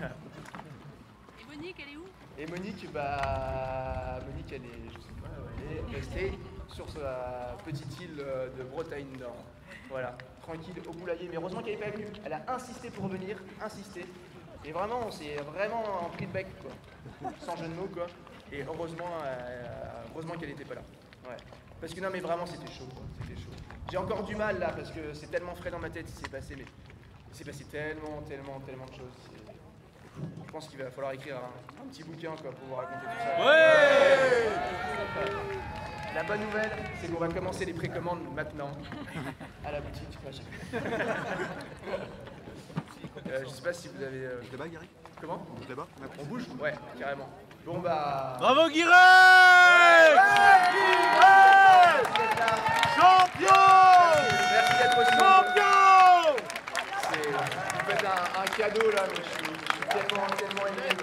Et Monique, elle est où? Et Monique, Monique, elle est, je sais pas, elle est restée sur sa petite île de Bretagne Nord. Voilà, tranquille, au poulailler, mais heureusement qu'elle n'est pas venue. Elle a insisté pour venir, insisté. Et vraiment, on s'est vraiment pris de bec, quoi. Sans jeu de mots, quoi. Et heureusement qu'elle n'était pas là. Ouais. Parce que non, mais vraiment, c'était chaud, quoi. C'était chaud. J'ai encore du mal, là, parce que c'est tellement frais dans ma tête, il s'est passé tellement de choses. Je pense qu'il va falloir écrire un petit bouquin, quoi, pour vous raconter tout ça. Ouais. La bonne nouvelle, c'est qu'on va commencer les précommandes maintenant, à la boutique. Je sais pas si vous avez... On bouge là-bas, Gary? Comment? On bouge là-bas? On bouge? Ouais, carrément. Bon bah... Bravo Guirec! Champion! Merci d'être aussi champion! Vous faites un cadeau là, mais je suis tellement ému.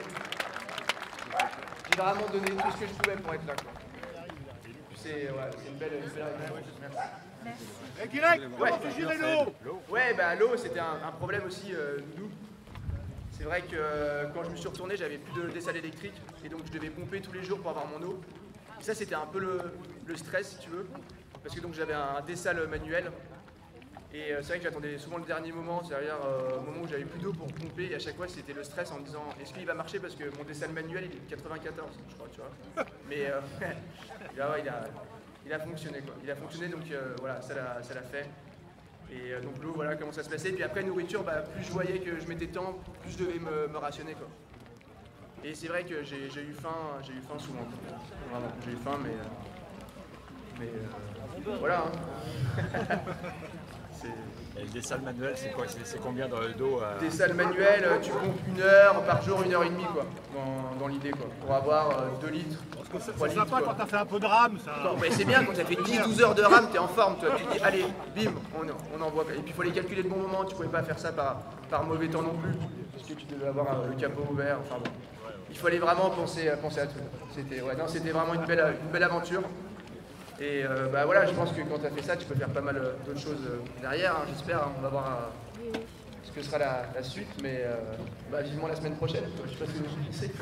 J'ai vraiment donné tout ce que je pouvais pour être là, quoi. C'est une belle récompense. Merci. Et Guirec, comment tu gérais l'eau? Ouais, bah l'eau c'était un problème aussi nous. C'est vrai que quand je me suis retourné, j'avais plus de dessalle électrique et donc je devais pomper tous les jours pour avoir mon eau. Et ça c'était un peu le stress si tu veux, parce que donc j'avais un dessal manuel et c'est vrai que j'attendais souvent le dernier moment, c'est-à-dire au moment où j'avais plus d'eau pour pomper et à chaque fois c'était le stress en me disant est-ce qu'il va marcher parce que mon dessal manuel il est 94 je crois, tu vois. Mais il a fonctionné quoi. Il a fonctionné donc voilà, ça l'a fait. Et donc l'eau, voilà comment ça se passait. Puis après nourriture, bah, plus je voyais que je mettais temps, plus je devais me rationner quoi. Et c'est vrai que j'ai eu faim souvent. Vraiment, j'ai eu faim, mais voilà. Hein. Et le dessal manuel, c'est quoi? C'est combien d'eau Dessal manuel, tu pompes 1 heure par jour, 1h30 quoi, dans l'idée quoi, pour avoir 2 litres. C'est sympa quand t'as fait un peu de rame, ça. Non, mais c'est bien quand t'as fait 10-12 heures de rame, t'es en forme, toi. Tu te dis allez, bim, on envoie. Et puis il faut les calculer de bon moment, tu pouvais pas faire ça par mauvais temps non plus, parce que tu devais avoir le capot ouvert, enfin bon. Il fallait vraiment penser à tout. C'était vraiment une belle aventure. Et bah voilà, je pense que quand tu as fait ça, tu peux faire pas mal d'autres choses derrière, hein, j'espère. Hein, on va voir ce que sera la suite, mais bah, vivement la semaine prochaine. Quoi. Je sais pas ce que vous pensez.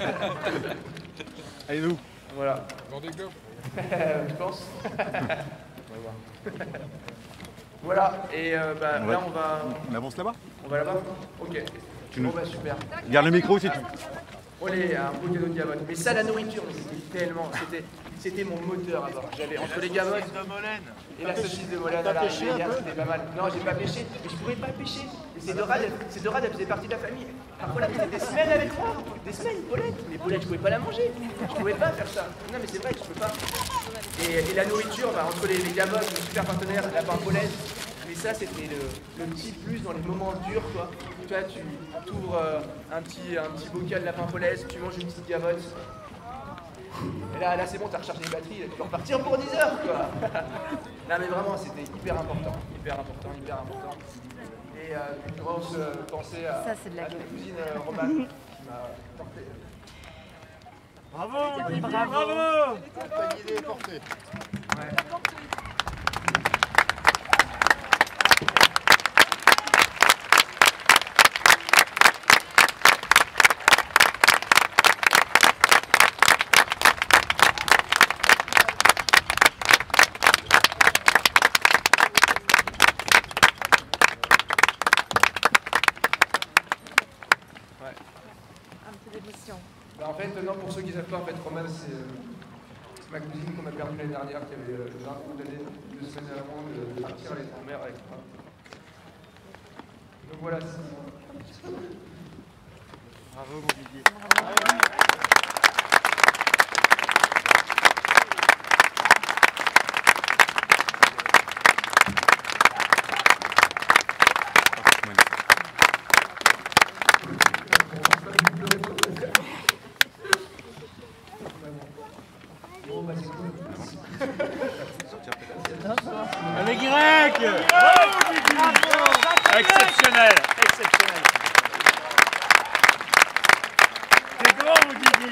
Allez nous. Voilà. Je pense. On va voir. Voilà, et bah, là on va... On avance là-bas? On va là-bas? Ok. Bon bah super. Garde le micro si tu... Olé, un beau cadeau de gavotte. Mais ça, la nourriture, c'était tellement... C'était mon moteur à bord. J'avais entre les gavottes et la saucisse de Molène à l'arrivée hier, c'était pas mal. Non, j'ai pas pêché, mais je pouvais pas pêcher. Et ces deux rades, elles faisaient partie de la famille. Parfois, elle faisait des semaines avec moi. Des semaines, Paulette. Mais Paulette, je pouvais pas la manger. Je pouvais pas faire ça. Non, mais c'est vrai, je peux pas. Et la nourriture, bah, entre les gavottes, mon super partenaire, la pain Paulette. Mais ça, c'était le petit plus dans les moments durs, quoi. Tu vois, tu ouvres un petit bocal de lapin polaise, tu manges une petite gavotte. Et là c'est bon, t'as rechargé les batteries, tu peux repartir pour 10 heures, quoi. Non, mais vraiment, c'était hyper important. Et une grosse pensée à ma cousine Romane qui m'a porté. Bravo. L'idée est portée. Ouais. Bah en fait, non, pour ceux qui ne savent pas, en fait, Romane, c'est ma cousine qu'on a perdue l'année dernière, qui avait 20 ans d'années, 2 semaines avant de partir à l'étranger avec moi. Donc voilà. Bravo mon Didier. Allez Guirec. Exceptionnel. C'est grand mon Didi.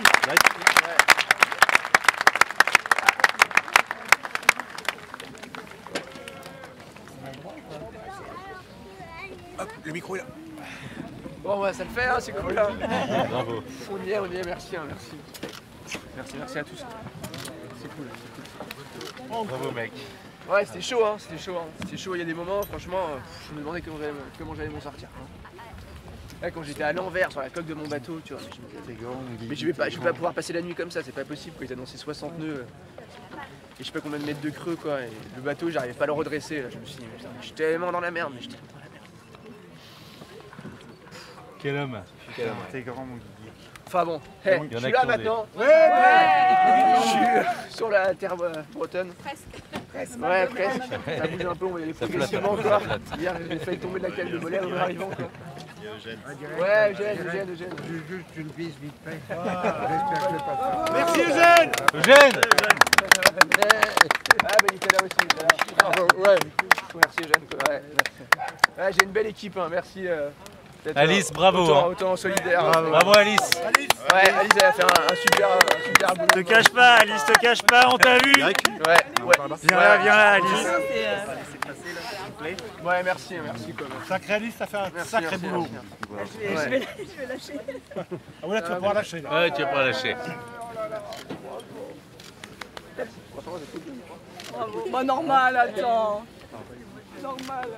Hop, le micro est là. Bon, bah, ça le fait, hein, c'est cool. Hein. Bravo. On y est, merci, hein, merci. Merci à tous. C'est cool. Bravo mec. Ouais, c'était chaud, hein, c'était chaud, il y a des moments, franchement, je me demandais comment j'allais m'en sortir. Hein. Là, quand j'étais à l'envers sur la coque de mon bateau, tu vois, je me disais, mais je vais pas pouvoir passer la nuit comme ça, c'est pas possible, quoi. Ils annoncé 60 nœuds. Et je sais pas combien de mètres de creux, quoi. Et le bateau, j'arrivais pas à le redresser. Là. Je me suis dit, putain, je suis tellement dans la merde, mais je suis tellement dans la merde. Quel homme. T'es grand mon Didier. Enfin bon, hey, je suis là maintenant. Je suis sur la terre bretonne. Presque. Ouais, presque. Ça bouge un peu, on va y aller progressivement, quoi. Hier, j'ai failli tomber de la cale de Molène en arrivant, quoi. Ouais, Eugène. Juste une bise vite fait. J'espère que je vais pas faire. Merci Eugène. Eugène. Ah, ben il était là aussi. Bravo, ouais. Merci Eugène. Ouais, merci. Ouais, j'ai une belle équipe, hein. Merci. Alice, bravo. Autant solidaire. Bravo Alice. Ouais, Alice elle a fait un super boulot. Te cache pas, Alice, te cache pas, on t'a vu. Ouais. Viens là, Alice. Ouais, merci quoi. Sacré Alice, ça fait un sacré boulot. Je vais lâcher. Ah ouais, là tu vas pouvoir lâcher. Là. Ouais, tu vas pas lâcher. Bravo. Bah normal, attends. Normal.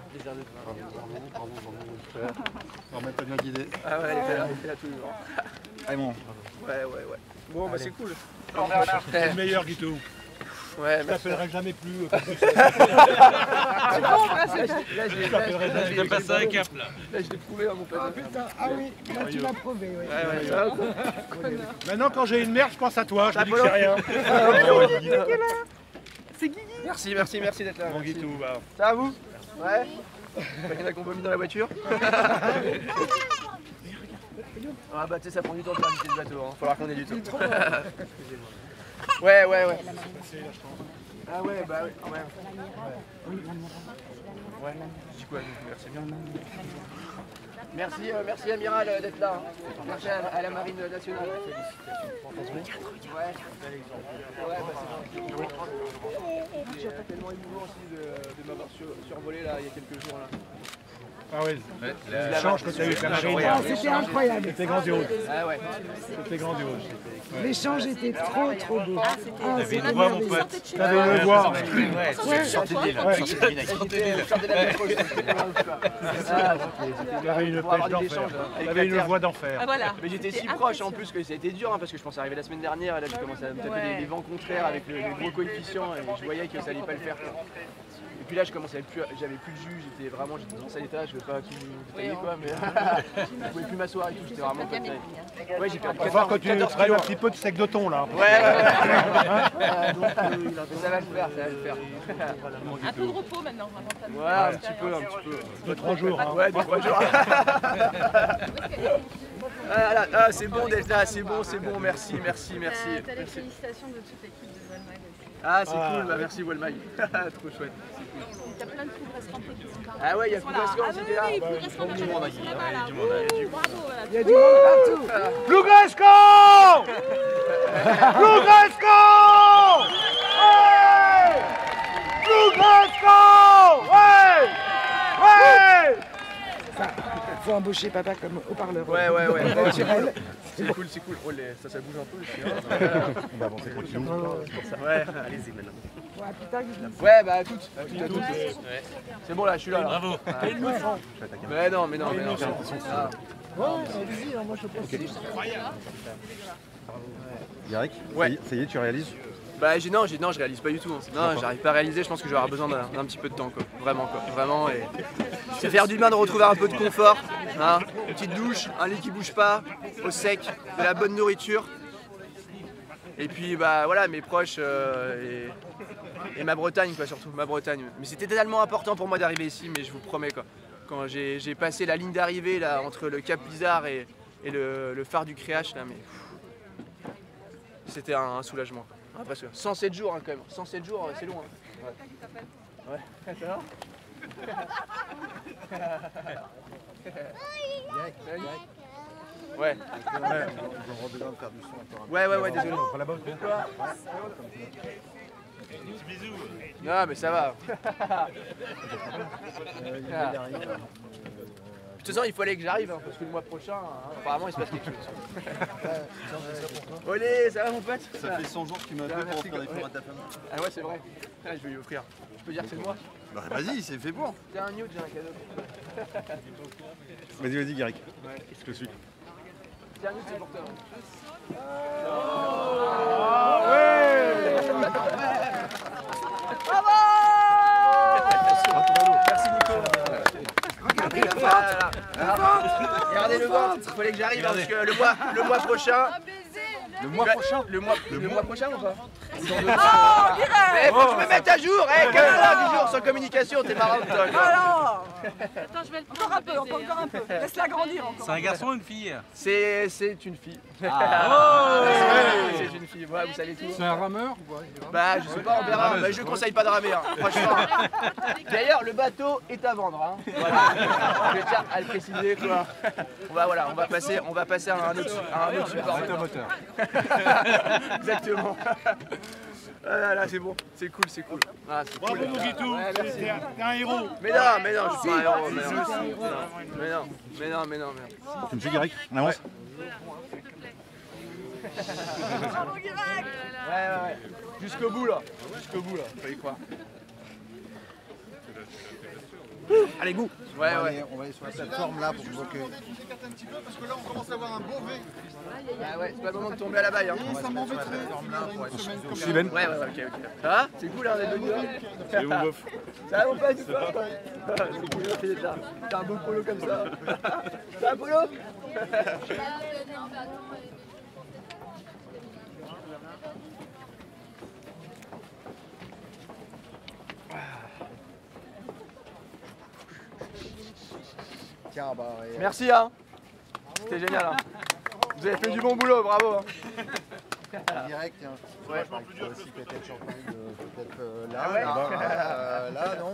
On m'a pas bien guidé. Ah ouais, elle était là toujours. Allez, bon. Ouais. Bon, bah c'est cool. C'est le meilleur, Guito. Ouais, Je t'appellerai jamais plus. Là, Je t'ai passé un cap là. je l'ai prouvé à mon pote. Ah putain, ah oui, là tu l'as prouvé, oui. Maintenant, quand j'ai une merde, je pense à toi. Je me dis que c'est rien. C'est Guigui. Merci d'être là. Bon, merci. Guito, bah. Ça va vous? Ouais. Il y en a qu'on vomi dans la voiture. Ah bah tu sais, ça prend du temps de faire visiter le bateau, hein. Faudra qu'on ait du temps. Ouais. Ah ouais, bah oui, quand même. Ouais, je dis quoi, merci bien. Merci Amiral d'être là. Merci à la Marine nationale. Ouais, bah c'est tellement émouvant aussi de m'avoir survolé là il y a quelques jours là. Ah ouais, l'échange que tu as eu avec la marine. C'était incroyable. C'était grandiose. Ah ouais. C'était grandiose. L'échange était trop beau. T'avais une voix, mon pote. T'avais une voix. Sortez de l'île. T'avais une pêche d'enfer. T'avais une voix d'enfer. Mais j'étais si proche en plus que ça a été dur, hein, parce que je pensais arriver la semaine dernière et là j'ai commencé à me taper les vents contraires avec les gros coefficients et je voyais que ça allait pas le faire. Et puis là je commençais j'avais plus de jus, j'étais dans sale état, je veux pas tout détailler quoi, mais je pouvais plus m'asseoir et tout, c'était vraiment pas terrible. Ouais, j'ai perdu 14 Voir quand tu kilos. prennes un petit peu de sec de thon là. Ouais. Donc, ça va le faire. Un peu de repos maintenant, vraiment. Ouais, un petit peu. 2-3 jours. Hein. Ouais, 2-3 jours. Ah, c'est bon d'être là, c'est bon, merci. T'as les félicitations de toute l'équipe de Walmag aussi. Ah, c'est cool, bah merci Walmag. Trop chouette. T'as plein de coups restaurants qui sont là. Ah ouais, il y a plus de restaurants, c'était là. Oui, plus de restaurants, Du monde ici. bravo. Il y a du monde partout. Blugresco! Blugresco! Blugresco! Ouais! Faut embaucher papa comme haut-parleur. Ouais. Naturel. C'est cool. Oh, ça bouge un peu ici. Hein. On va avancer tranquillement. Ouais, allez-y maintenant. Ouais, putain, Ouais, bah à toutes. C'est bon là, je suis là. Bravo. Mais non. Ah. allez-y, moi je pense. Yarek, Ouais. ça y est, tu réalises? Bah non, je réalise pas du tout. Hein. Non, j'arrive pas à réaliser, je pense que je vais avoir besoin d'un petit peu de temps quoi. Vraiment et c'est faire du bien de retrouver un peu de confort, hein. Une petite douche, un lit qui bouge pas, au sec, de la bonne nourriture. Et puis bah voilà, mes proches et ma Bretagne quoi, surtout ma Bretagne. Mais c'était tellement important pour moi d'arriver ici, mais je vous promets quoi. Quand j'ai passé la ligne d'arrivée là entre le Cap Bizarre et le phare du Créache là, mais c'était un soulagement. Ah, presque. 107 jours hein, quand même. 107 jours, c'est long. Hein. Ouais. Ça va? Ouais. J'aurai besoin de faire du son encore. Ouais, désolé. On prend la bonne. Bisous. Non, mais ça va. De toute façon, il fallait que j'arrive, hein, parce que le mois prochain, hein, apparemment, il se passe quelque chose. Olé, ça va mon pote? Ça fait 100 jours que tu m'as appelé pour offrir des fleurs à ta femme. Ah ouais, c'est vrai. Ah, je vais lui offrir. Je peux dire que c'est moi? Bah vas-y, c'est fait pour. T'es un nude, j'ai un cadeau. Vas-y, Garrick. Ouais. Je te suis. T'es un nude, c'est pour toi. Merci Nico. Regardez le ventre, il fallait que j'arrive parce que le mois prochain. Le mois prochain ou pas? Faut que tu me mettes à jour, 10 jours sans communication, t'es marrant toi. Attends, je vais le prendre. Encore un peu, encore un peu. Laisse-la grandir encore. C'est un garçon ou une fille? C'est une fille. Ah. C'est une fille, ouais, vous savez tout. C'est un rameur? Bah je sais pas, on verra. Bah, je conseille pas de ramer, hein, franchement. D'ailleurs le bateau est à vendre, hein. Voilà. Je tiens à le préciser quoi. On va passer à un autre support. Moteur. Exactement. Ah là, c'est bon, c'est cool. Ah, Bravo cool. mon Guitou, Ouais, merci. t'es un héros. Mais non, je suis pas un héros. Mais non. Tu me suis Guirec, on avance. Bravo Guirec. Ouais. Jusqu'au bout là, faut y croire. Allez, go. Ouais. On va aller sur la plateforme là pour que vous un petit peu parce que là on commence à avoir un beau V. Ah ouais, c'est pas le moment de tomber à la baille. Hein. Ça m'embêterait une semaine comme ça. Ben. Ouais, ok. Ça va? C'est cool, hein, les deux gars. C'est mon bof. Ça va, mon pote? C'est cool, t'as un beau polo comme ça. T'as un polo? Tiens, bah. Merci, hein. C'était génial, hein. Vous avez fait du bon boulot, bravo. Hein. Direct, tiens. Ouais. Je peux aussi peut-être champagne, peut-être là. Ah ouais. Là, non.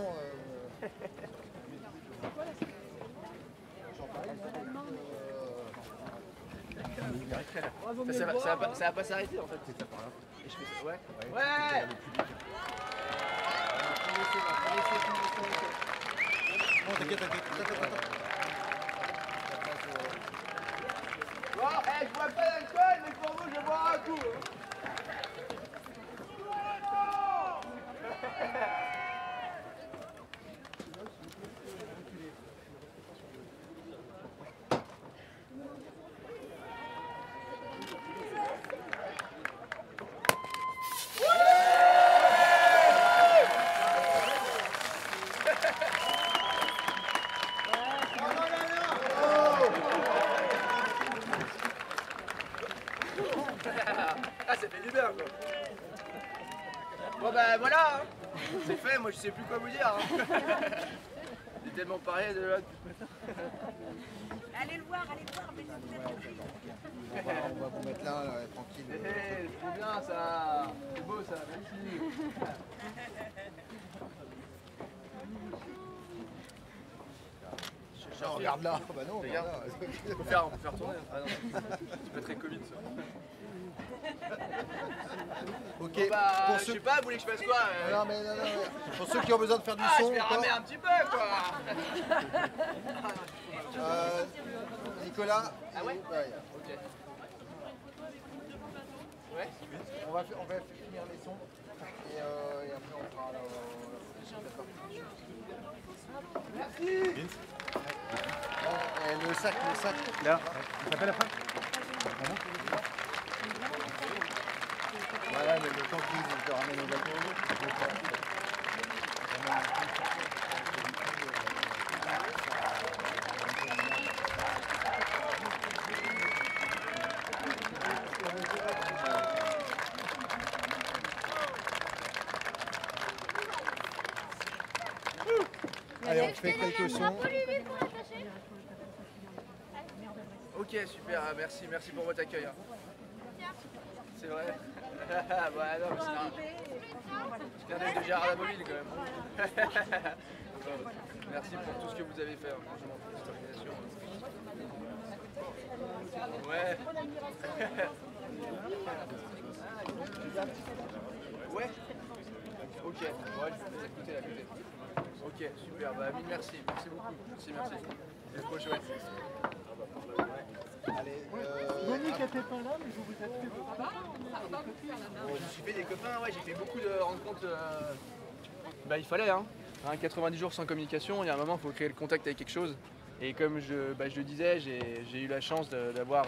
Ça va pas s'arrêter en fait. Et je fais ça, ouais. Non, t'inquiète. Bon, je bois pas d'alcool, mais pour vous, je vais boire un coup. Ah, ça fait du bien quoi. Bon bah voilà, hein. C'est fait, moi je sais plus quoi vous dire. Hein. J'ai tellement parlé de là. Allez le voir, mais On va vous mettre là, tranquille. C'est bien ça. C'est beau ça, merci. Regarde là. Bah non, Regarde. On peut faire tourner. Ah non, c'est pas très Covid ça. Ok, Bon, bah, pour je ceux... sais pas, vous voulez que je fasse quoi Non, mais pour ceux qui ont besoin de faire du son, je vais ramer un petit peu quoi. Nicolas. Ah ouais? Ok. Ouais. On va finir les sons et après on fera Merci. Et le sac. Là, on s'appelle après. Voilà, mais le temps qu'ils te ramènent au bateau. Allez, on fait quelques sons. Ok, super, merci pour votre accueil. Hein. C'est vrai. Bah non, mais c'est un œil de Gérard Lamobile quand même. Merci pour tout ce que vous avez fait, franchement, pour cette organisation. Ouais. Ouais. Ok, ouais, je vais vous écouter là, côté. Ok, super, bah mille merci beaucoup. Merci. C'est trop chouette. Allez, Monique n'était pas là, mais vous êtes fait Je me suis fait des copains, ouais, j'ai fait beaucoup de rencontres. Bah il fallait, hein. 90 jours sans communication, il y a un moment il faut créer le contact avec quelque chose. Et comme je le disais, j'ai eu la chance d'avoir.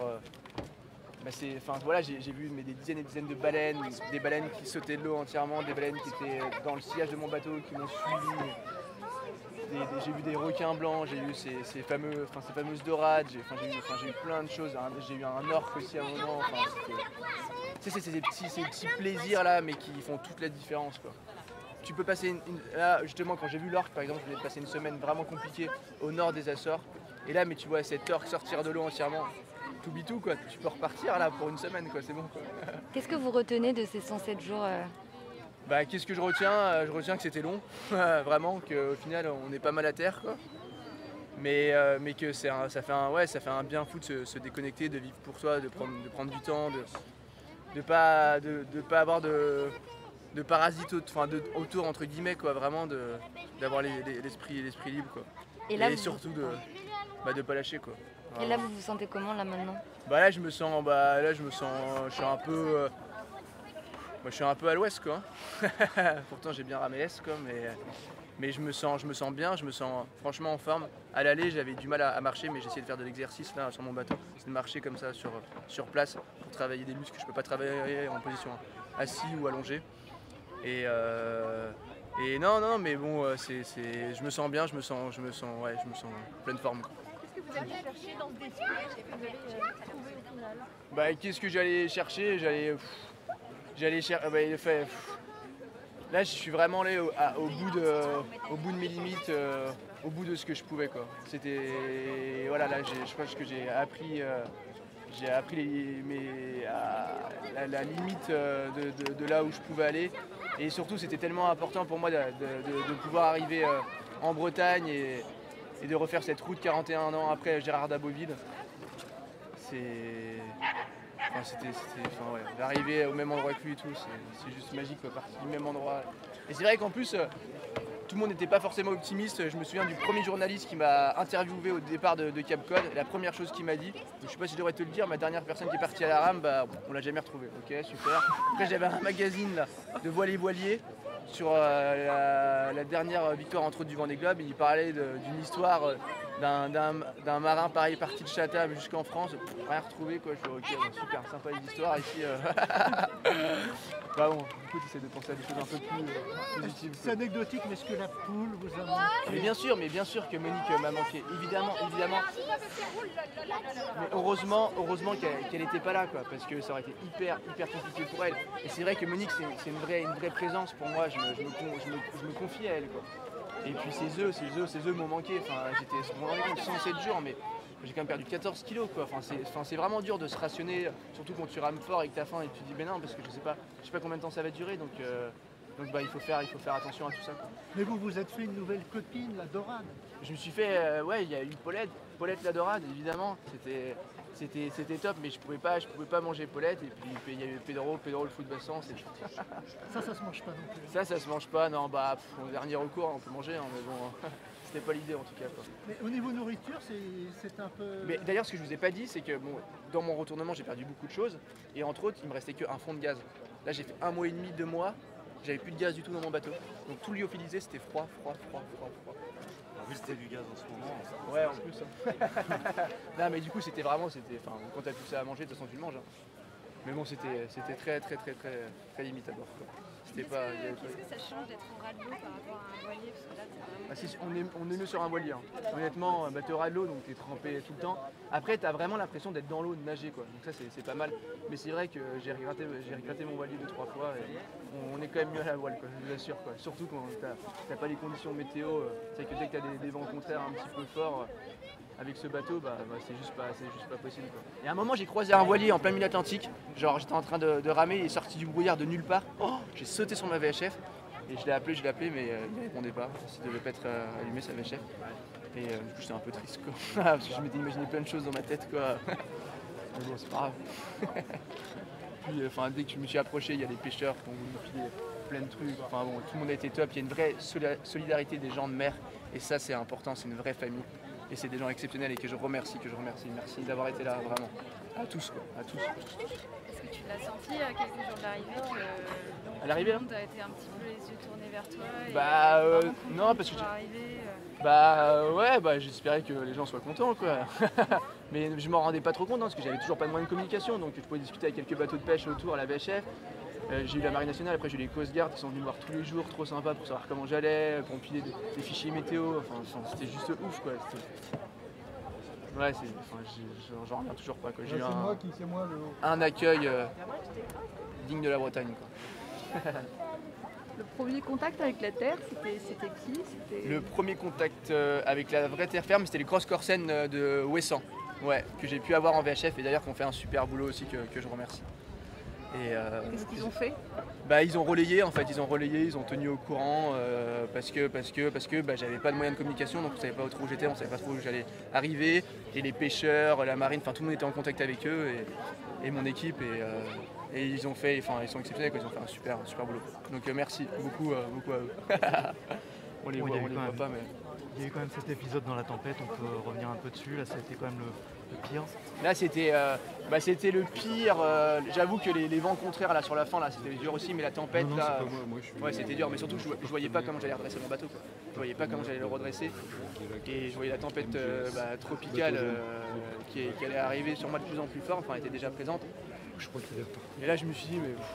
J'ai vu des dizaines et des dizaines de baleines, des baleines qui sautaient de l'eau entièrement, des baleines qui étaient dans le sillage de mon bateau, qui m'ont suivi. J'ai vu des requins blancs, j'ai eu ces fameuses dorades, j'ai eu plein de choses, hein. J'ai eu un orque aussi à un moment. C'est ces petits plaisirs là, mais qui font toute la différence quoi. tu peux passer là justement quand j'ai vu l'orque par exemple, je venais de passer une semaine vraiment compliquée au nord des Açores. Et là mais tu vois cette orque sortir de l'eau entièrement, tout bitou quoi, tu peux repartir là pour une semaine quoi, c'est bon quoi. Qu'est-ce que vous retenez de ces 107 jours Bah qu'est-ce que je retiens? Je retiens que c'était long, vraiment, qu'au final on est pas mal à terre quoi. Mais que ça fait un bien fou de se déconnecter, de vivre pour soi, de prendre du temps, de pas avoir de parasites autour entre guillemets quoi, vraiment d'avoir l'esprit libre quoi. Et là, surtout de pas lâcher quoi. Vraiment. Et là vous vous sentez comment là maintenant? Bah là je me sens je suis un peu je suis un peu à l'ouest quoi. Pourtant j'ai bien ramé l'est quoi, mais je me sens bien, je me sens franchement en forme. À l'aller j'avais du mal à marcher, mais j'essayais de faire de l'exercice là sur mon bateau, c'est de marcher comme ça sur place pour travailler des muscles que je peux pas travailler en position assis ou allongé. Et non mais bon je me sens bien, je me sens pleine forme. Qu'est-ce que vous allez chercher dans ce défi? Qu'est-ce que vous allez trouver au final? Bah qu'est-ce que j'allais chercher? J'allais chercher. Là, je suis vraiment allé au bout de mes limites, au bout de ce que je pouvais quoi. C'était voilà, là, je pense que j'ai appris la limite de là où je pouvais aller. Et surtout, c'était tellement important pour moi de pouvoir arriver en Bretagne et de refaire cette route 41 ans après Gérard Daboville. D'arriver au même endroit que lui et tout, c'est juste magique quoi, partir du même endroit. Et c'est vrai qu'en plus, tout le monde n'était pas forcément optimiste. Je me souviens du premier journaliste qui m'a interviewé au départ de Cap Cod. La première chose qu'il m'a dit, je sais pas si je devrais te le dire, ma dernière personne qui est partie à la rame, on l'a jamais retrouvée. Ok, super. Après j'avais un magazine là, de voiliers sur la dernière victoire entre autres du Vendée Globe. Il parlait d'une histoire d'un marin pareil parti de Chatham jusqu'en France, rien retrouvé quoi. Je fais ok, bon, super sympa les histoires ici. Bah bon, du coup tu essaies de penser à des choses un peu plus positives. C'est anecdotique, mais est-ce que la poule vous a manqué? Mais bien sûr que Monique m'a manqué, évidemment. Mais heureusement qu'elle n'était pas là quoi, parce que ça aurait été hyper compliqué pour elle. Et c'est vrai que Monique c'est une vraie présence pour moi, je me confie à elle quoi. Et puis ces œufs m'ont manqué, j'étais 107 jours, mais j'ai quand même perdu 14 kilos quoi. C'est vraiment dur de se rationner, surtout quand tu rames fort et que t'as faim et tu te dis ben non parce que je sais pas combien de temps ça va durer, donc il faut faire attention à tout ça quoi. Mais vous êtes fait une nouvelle copine, la Dorade? Je me suis fait, il y a eu Paulette la Dorade évidemment, c'était top, mais je pouvais pas manger Paulette, et puis il y a eu Pedro le foot bassin. Ça se mange pas non plus. Ça se mange pas, non, au dernier recours on peut manger, hein, mais bon, c'était pas l'idée en tout cas quoi. Mais au niveau nourriture, c'est un peu... Mais d'ailleurs ce que je vous ai pas dit, c'est que bon, dans mon retournement j'ai perdu beaucoup de choses, et entre autres il me restait qu'un fond de gaz. Là j'ai fait 1 mois et demi, 2 mois, j'avais plus de gaz du tout dans mon bateau, donc tout lyophilisé c'était froid. En plus, c'était du gaz en ce moment. Ouais, en plus. Non, mais du coup, quand t'as plus ça à manger, de toute façon, tu le manges. Hein. Mais bon, c'était très limite à bord. Qu'est-ce que ça change d'être en radeau par rapport à un voilier? Parce que là, on est mieux sur un voilier. Hein. Honnêtement, t'es au radeau, donc t'es trempé tout le temps. Après, t'as vraiment l'impression d'être dans l'eau, de nager, quoi. Donc ça, c'est pas mal. Mais c'est vrai que j'ai regretté mon voilier 2-3 fois. Et on est quand même mieux à la voile, quoi, je vous assure. Quoi. Surtout quand t'as pas les conditions météo. C'est vrai que dès que t'as des vents contraires un petit peu forts, avec ce bateau, c'est juste pas possible. Quoi. Et à un moment, j'ai croisé un voilier en plein milieu Atlantique. Genre, j'étais en train de ramer, il est sorti du brouillard de nulle part. Oh, j'ai sauté sur ma VHF et je l'ai appelé, mais il répondait pas. Il devait pas être allumé sa VHF. Et du coup, j'étais un peu triste, quoi. Parce que je m'étais imaginé plein de choses dans ma tête, quoi. Mais bon, c'est pas grave. Puis, dès que je me suis approché, il y a des pêcheurs qui ont voulu me filer plein de trucs. Enfin bon, tout le monde a été top. Il y a une vraie solidarité des gens de mer. Et ça, c'est important, c'est une vraie famille. Et c'est des gens exceptionnels et que je remercie. Merci d'avoir été là, vraiment. À tous, quoi. À tous. Est-ce que tu l'as senti à quelques jours de l'arrivée à l'arrivée, tout le monde a été un petit peu les yeux tournés vers toi non, parce que j'espérais que les gens soient contents, quoi. Mais je m'en rendais pas trop compte, hein, parce que j'avais toujours pas de moyens de communication, donc je pouvais discuter avec quelques bateaux de pêche autour à la VHF. J'ai eu la Marine nationale, après j'ai eu les Coast Guard qui sont venus me voir tous les jours, trop sympa pour savoir comment j'allais, pour empiler des fichiers météo, c'était juste ouf quoi. Ouais, j'en reviens toujours pas quoi. J'ai eu un accueil digne de la Bretagne quoi. Le premier contact avec la terre, c'était qui? Le premier contact avec la vraie terre ferme, c'était les Cross Corsen de Ouessant, ouais, que j'ai pu avoir en VHF et d'ailleurs qui ont fait un super boulot aussi que je remercie. Qu'est-ce qu'ils ont fait? Bah, ils ont relayé en fait, ils ont tenu au courant parce que bah, j'avais pas de moyen de communication, donc on savait pas trop où j'étais, on savait pas trop où j'allais arriver, et les pêcheurs, la marine, enfin tout le monde était en contact avec eux et mon équipe et ils ont fait, enfin ils sont exceptionnels, quoi, ils ont fait un super boulot. Donc merci beaucoup à eux. On les voit pas, mais il y a eu quand même cet épisode dans la tempête, on peut revenir un peu dessus, là ça a été quand même le pire. Là c'était le pire, j'avoue que les vents contraires là sur la fin là c'était dur aussi, mais la tempête là, ouais c'était dur, mais surtout je voyais pas comment j'allais redresser mon bateau, quoi. Je voyais pas comment j'allais le redresser et je voyais la tempête tropicale qui allait arriver sur moi de plus en plus fort, enfin elle était déjà présente. Et là je me suis dit mais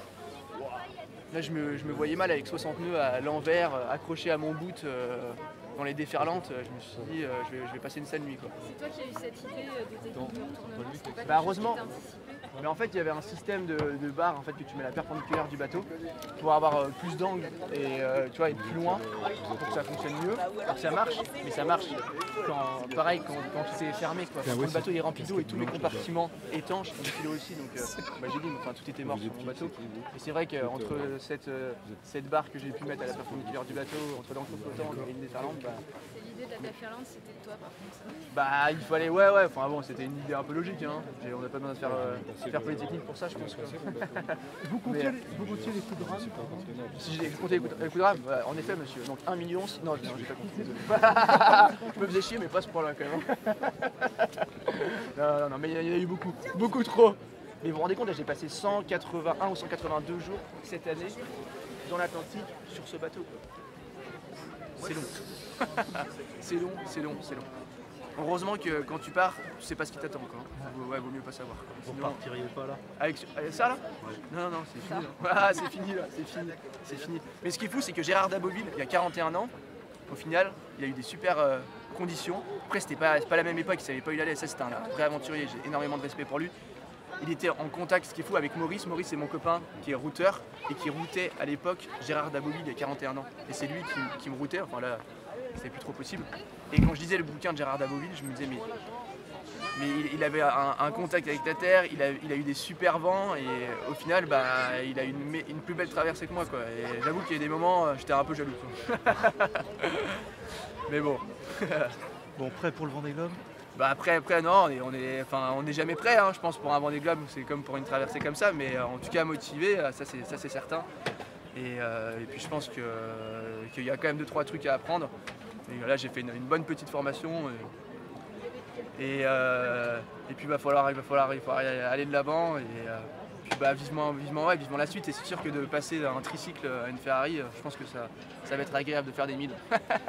là je me voyais mal avec 60 nœuds à l'envers, accroché à mon boot dans les déferlantes. Je me suis dit je vais passer une sale nuit, quoi. C'est toi qui as eu cette idée de technique de retournement, c'était pas heureusement. Mais en fait il y avait un système de barre en fait, que tu mets à la perpendiculaire du bateau pour avoir plus d'angle et tu vois, être plus loin pour que ça fonctionne mieux. Alors ça marche, mais ça marche quand c'est fermé, quoi. Quand le bateau est rempli d'eau et tous les compartiments étanches, du kilo aussi, donc j'ai dit tout était mort sur mon bateau. Et c'est vrai qu'entre cette barre que j'ai pu mettre à la perpendiculaire du bateau, entre l'encre flottante et une déferlante, l'idée de la déferlante, c'était de toi par contre ça? Bah il fallait, enfin bon, c'était une idée un peu logique, hein. On n'a pas besoin de faire polytechnique pour ça, je pense. Vous comptiez les coups de rame? Si j'ai compté les coups de rame, en effet monsieur, donc 1 million, non j'ai pas compté, désolé. Je me faisais chier mais pas à ce point-là quand même. Non, mais il y en a eu beaucoup trop. Mais vous vous rendez compte, là j'ai passé 181 ou 182 jours cette année dans l'Atlantique sur ce bateau, quoi. C'est long. c'est long. Heureusement que quand tu pars, tu sais pas ce qui t'attend, quoi. Ouais, vaut mieux pas savoir. Vous ne partiriez pas là? Avec ça là? Ouais. Non, c'est fini. Ah, c'est fini. Mais ce qui est fou, c'est que Gérard Daboville, il y a 41 ans, au final, il a eu des super conditions. Après, c'était pas la même époque, il savait pas où il allait. Ça, c'était un vrai aventurier, j'ai énormément de respect pour lui. Il était en contact, ce qui est fou, avec Maurice. Maurice, c'est mon copain qui est routeur et qui routait à l'époque Gérard Daboville il y a 41 ans. Et c'est lui qui me routait, enfin là, c'était plus trop possible. Et quand je lisais le bouquin de Gérard Daboville, je me disais mais il avait un contact avec la terre, il a eu des super vents et au final il a eu une plus belle traversée que moi, quoi. Et j'avoue qu'il y a des moments j'étais un peu jaloux, quoi. Mais bon. Bon, prêt pour le Vendée Globe? Après non, on est jamais prêt, hein, je pense, pour un Vendée Globe, c'est comme pour une traversée comme ça, mais en tout cas motivé, ça c'est certain. Et puis je pense qu'il y a quand même 2-3 trucs à apprendre. Et là j'ai fait une bonne petite formation et puis il va falloir aller de l'avant et puis vivement la suite. Et c'est sûr que de passer d'un tricycle à une Ferrari, je pense que ça va être agréable de faire des milles.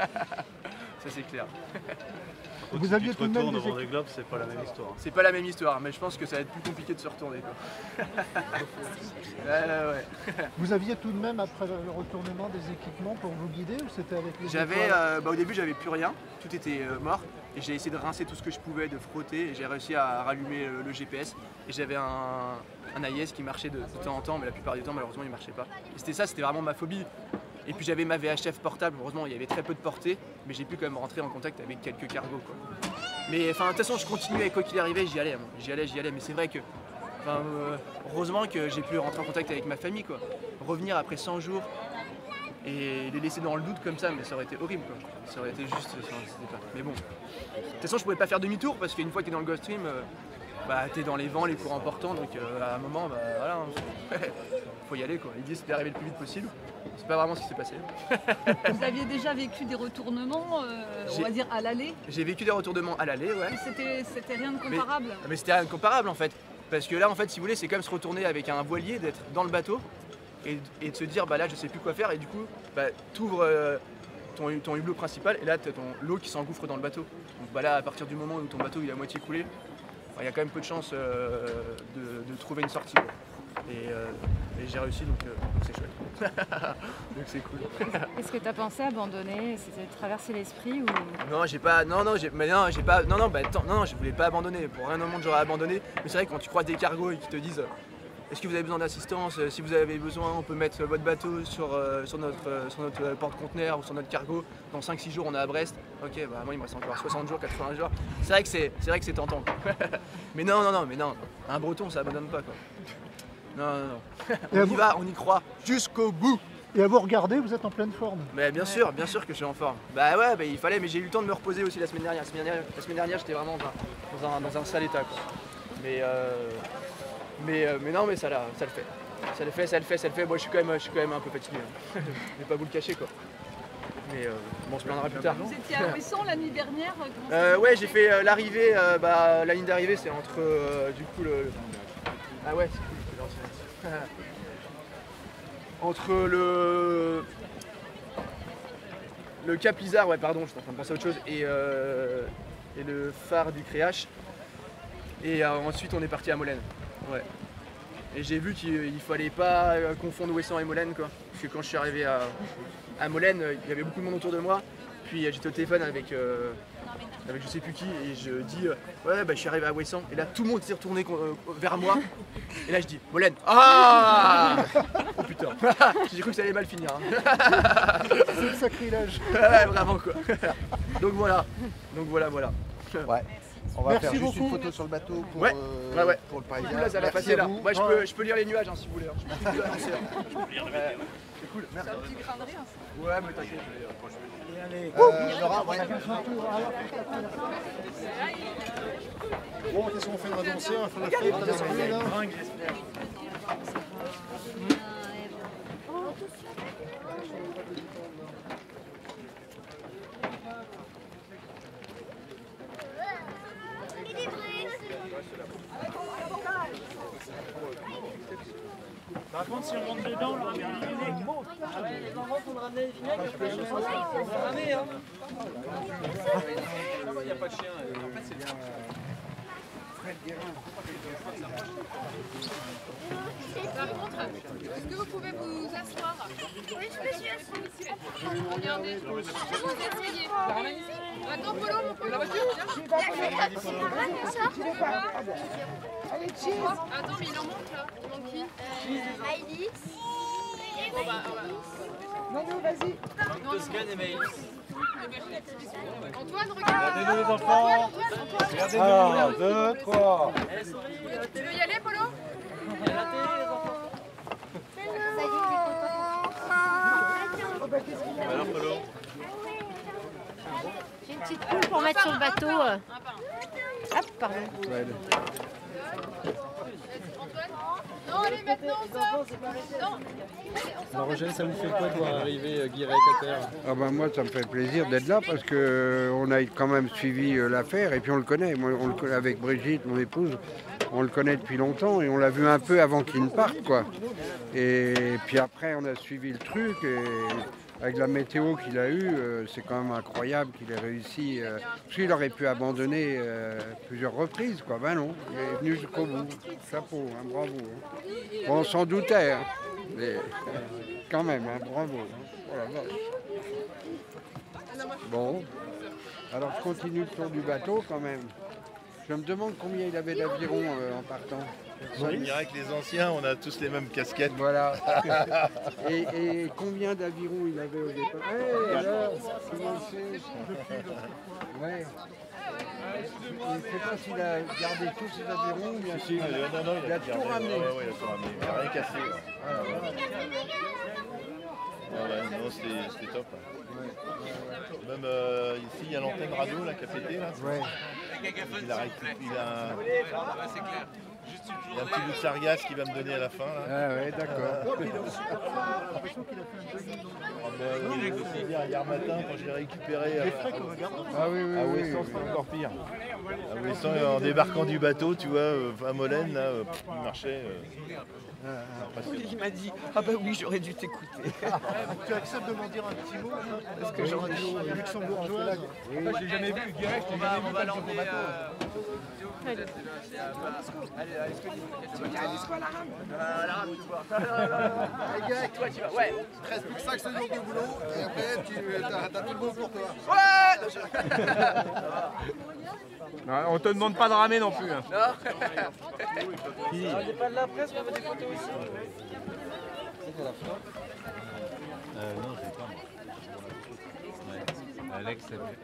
Ça c'est clair. Vous aviez tout de même au Vendée Globe, c'est pas la même histoire. C'est pas la même histoire, mais je pense que ça va être plus compliqué de se retourner, quoi. Ouais. Vous aviez tout de même, après le retournement, des équipements pour vous guider ou c'était avec les au début, j'avais plus rien, tout était mort. Et j'ai essayé de rincer tout ce que je pouvais, de frotter, et j'ai réussi à rallumer le GPS. Et j'avais un AIS qui marchait de temps en temps, mais la plupart du temps, malheureusement, il marchait pas. Et c'était vraiment ma phobie. Et puis j'avais ma VHF portable, heureusement il y avait très peu de portée, mais j'ai pu quand même rentrer en contact avec quelques cargos, quoi. Mais de toute façon je continuais, quoi qu'il arrivait, j'y allais, mais c'est vrai que heureusement que j'ai pu rentrer en contact avec ma famille, quoi. Revenir après 100 jours et les laisser dans le doute comme ça, mais ça aurait été horrible, quoi. Ça aurait été juste, mais bon. De toute façon je pouvais pas faire demi-tour parce qu'une fois que t'es dans le Gulf Stream, t'es dans les vents, les courants importants, donc à un moment, voilà, faut y aller, quoi. L'idée c'était d'arriver le plus vite possible. C'est pas vraiment ce qui s'est passé. Vous aviez déjà vécu des retournements, on va dire à l'aller? J'ai vécu des retournements à l'aller, ouais. C'était rien de comparable? Mais c'était rien de comparable en fait. Parce que là, en fait, si vous voulez, c'est comme se retourner avec un voilier, d'être dans le bateau et de se dire, là, je sais plus quoi faire. Et du coup, t'ouvres ton hublot principal et là, t'as l'eau qui s'engouffre dans le bateau. Donc là, à partir du moment où ton bateau il est à moitié coulé, il y a quand même peu de chances de trouver une sortie, quoi. Et j'ai réussi, donc c'est chouette. Donc c'est cool. Est-ce que tu as pensé à abandonner? C'était traverser l'esprit ou... Non, je voulais pas abandonner. Pour rien au monde, j'aurais abandonné. Mais c'est vrai que quand tu croises des cargos et qu'ils te disent est-ce que vous avez besoin d'assistance? Si vous avez besoin, on peut mettre votre bateau sur notre porte-conteneur ou sur notre cargo. Dans 5-6 jours, on est à Brest. Ok, bah moi il me reste encore 60 jours, 80 jours. C'est vrai que c'est tentant. Mais non, un breton ça abandonne pas quoi. Non. On y va, on y croit jusqu'au bout. Et à vous regarder, vous êtes en pleine forme. Mais bien sûr que je suis en forme. Bah ouais, il fallait, mais j'ai eu le temps de me reposer aussi la semaine dernière. La semaine dernière, j'étais vraiment dans un sale état quoi. Mais non, mais ça le fait. Ça le fait. Moi, je suis quand même un peu fatigué. Hein. Je vais pas vous le cacher quoi. Mais bon, on se plaindra plus tard. Vous étiez à Ouessant la nuit dernière? Ouais, j'ai fait l'arrivée. La ligne d'arrivée, c'est entre du coup le. Ah ouais, c'est cool. Entre le Cap Lizard, ouais pardon, j'étais en train de penser à autre chose, et le phare du Créache. Et ensuite on est parti à Molène. Ouais. Et j'ai vu qu'il fallait pas confondre Ouessant et Molène quoi. Parce que quand je suis arrivé à Molène, il y avait beaucoup de monde autour de moi. Puis j'étais au téléphone avec je sais plus qui et je dis ouais bah je suis arrivé à Ouessant et là tout le monde s'est retourné vers moi et là je dis Molène. Ah oh putain. J'ai cru que ça allait mal finir. Hein. C'est le sacrilège. Ouais vraiment quoi. Donc voilà. Ouais. On va faire juste beaucoup. une photo sur le bateau pour, ouais. pour le paysage. Cool, là, ça va passer là. Moi je peux lire les nuages hein, si vous voulez. Hein. C'est cool, merci. C'est un petit grain de rien ça. Ouais mais t'inquiète. Laura, on a fait un tour. Bon, qu'est-ce qu'on fait? On va danser, on va faire la fête, on va danser là. Par contre, si on rentre dedans, on aura bien les enfants vont ramener les vinaigres, il faut ramener, hein. Il n'y a pas de chien. En fait, c'est Fred Guérin. Par contre, est-ce que vous pouvez vous asseoir? Oui, je me suis assise. Regardez, vous vous asseyez. Attends, Polo, mon Polo, Allez, cheese. Attends, mais il en manque là. Il manque qui? Maïlis. Bon, bah, Manu, vas-y. Toscane et Maïlis. Antoine, regarde. Regardez-nous les enfants. Regardez-nous. 1, 2, 3. Tu veux y aller, Polo? Il y a la télé, les enfants. Alors, Polo. J'ai une petite poule pour mettre sur le bateau. Hop, pardon. Non, allez, maintenant, on sort. Non. Roger, ça vous fait quoi de voir arriver Guirec à terre? Ah ben moi ça me fait plaisir d'être là parce qu'on a quand même suivi l'affaire et puis on le connaît. Moi, on le connaît avec Brigitte, mon épouse, on le connaît depuis longtemps et on l'a vu un peu avant qu'il ne parte quoi. Et puis après on a suivi le truc et avec la météo qu'il a eue, c'est quand même incroyable qu'il ait réussi. Parce qu'il aurait pu abandonner plusieurs reprises quoi. Ben non, il est venu jusqu'au bout. Chapeau, hein, bravo. Hein. Bon, on s'en doutait. Hein. Mais, quand même, hein, bravo. Hein. Oh la vache. Bon, alors je continue le tour du bateau quand même. Je me demande combien il avait d'aviron en partant. Je dirais que les anciens, on a tous les mêmes casquettes. Voilà. et combien d'avirons il avait au départ? Hey, alors, comment c'est? Ouais. Je ne sais pas s'il a gardé tous ses avirons ou bien s'il non, il a tout ramené. Ouais, il a tout ramené. Il n'a rien cassé. Non, c'était top. Ouais. Même ici, il y a l'antenne radio là, qui a pété. Là. Ouais. Il a un petit bout de sargasse qu'il va me donner à la fin. Là. Ah ouais, d'accord. Hier matin, quand je l'ai récupéré à Ouessant, c'était encore pire. À Ouessant, en débarquant du bateau, tu vois, à Molène, là, il marchait. Il m'a dit ah bah oui j'aurais dû t'écouter. Tu acceptes de m'en dire un petit mot parce que j'ai radio luxembourgeoise. Je l'ai jamais vu, Guirec, je l'ai jamais vu. On va l'emmener. Allez, Tu veux qu'il y ait un disco à la rame? La rame, tu vois. Les gars, toi, tu vas. Ouais. Il te reste plus que 5 secondes de boulot et après, t'as tout le beau pour toi. Ouais. Non, on te demande pas de ramer non plus. Hein. Non. On n'est pas de la presse, on veut des photos aussi. C'est la fin. Non, je sais pas moi. Ouais. Alex, c'est vrai.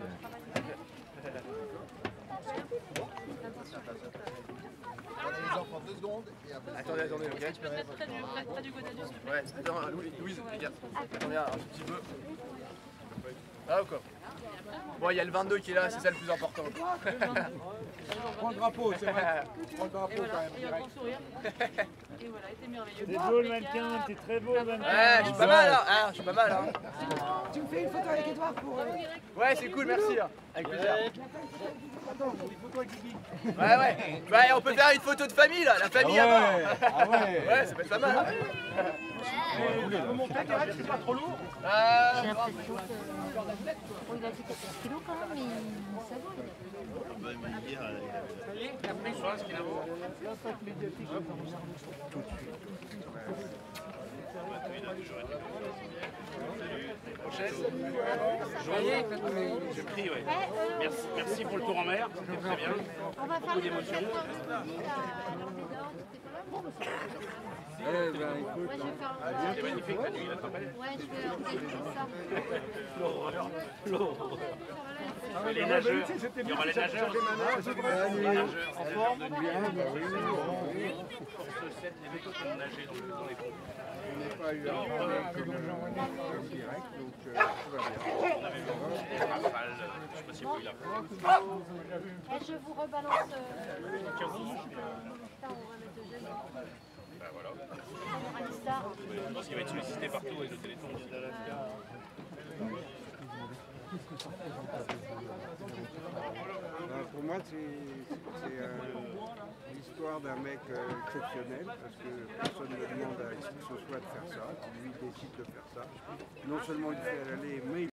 Les enfants 2 secondes et après. Attendez, ok. Tu peux te mettre près du Godadus. Ouais, attends, Louise, regarde. Attends, viens, un tout petit peu. Ah, ou quoi? Bon, il y a le 22 qui est là, c'est ça le plus important. Prends le drapeau, c'est vrai. Prends le drapeau quand même. Et un grand sourire. Et voilà, t'es merveilleux. T'es beau le mannequin, t'es très beau le mannequin. Ouais, je suis pas mal, hein. Je suis pas mal, hein. Tu me fais une photo avec Edouard pour... Ouais, c'est cool, merci. Avec plaisir. Attends, une photo avec Guigui. Ouais. Bah, on peut faire une photo de famille, là, la famille avant. Ah ouais. Ouais, ça peut être pas mal. Tu peux monter, Karel, c'est pas trop lourd? J'ai l'impression que... Bon, il a fait 14 kilos quand même, mais ça va. J'ai pris, ouais. Merci pour le tour en mer, c'était très bien. Beaucoup d'émotions. Eh ben écoute, C'était magnifique la nuit, la tempête. Ouais, je vais organiser ça. L'horreur. Les nageurs, il y aura les nageurs. Les nageurs, en forme de nuit. Sur ce set, les méthodes pour nager dans les ponts. On n'a pas eu un comme direct, donc tout va bien. On avait vu des rafales, je sais pas si vous l'avez vu. Je vous rebalance. Ben voilà. Alistar. Je pense qu'il va être sollicité partout avec le téléphone. Pour moi, c'est l'histoire d'un mec exceptionnel, parce que personne ne demande à qui que ce soit de faire ça. Lui, il décide de faire ça. Non seulement il fait aller, mais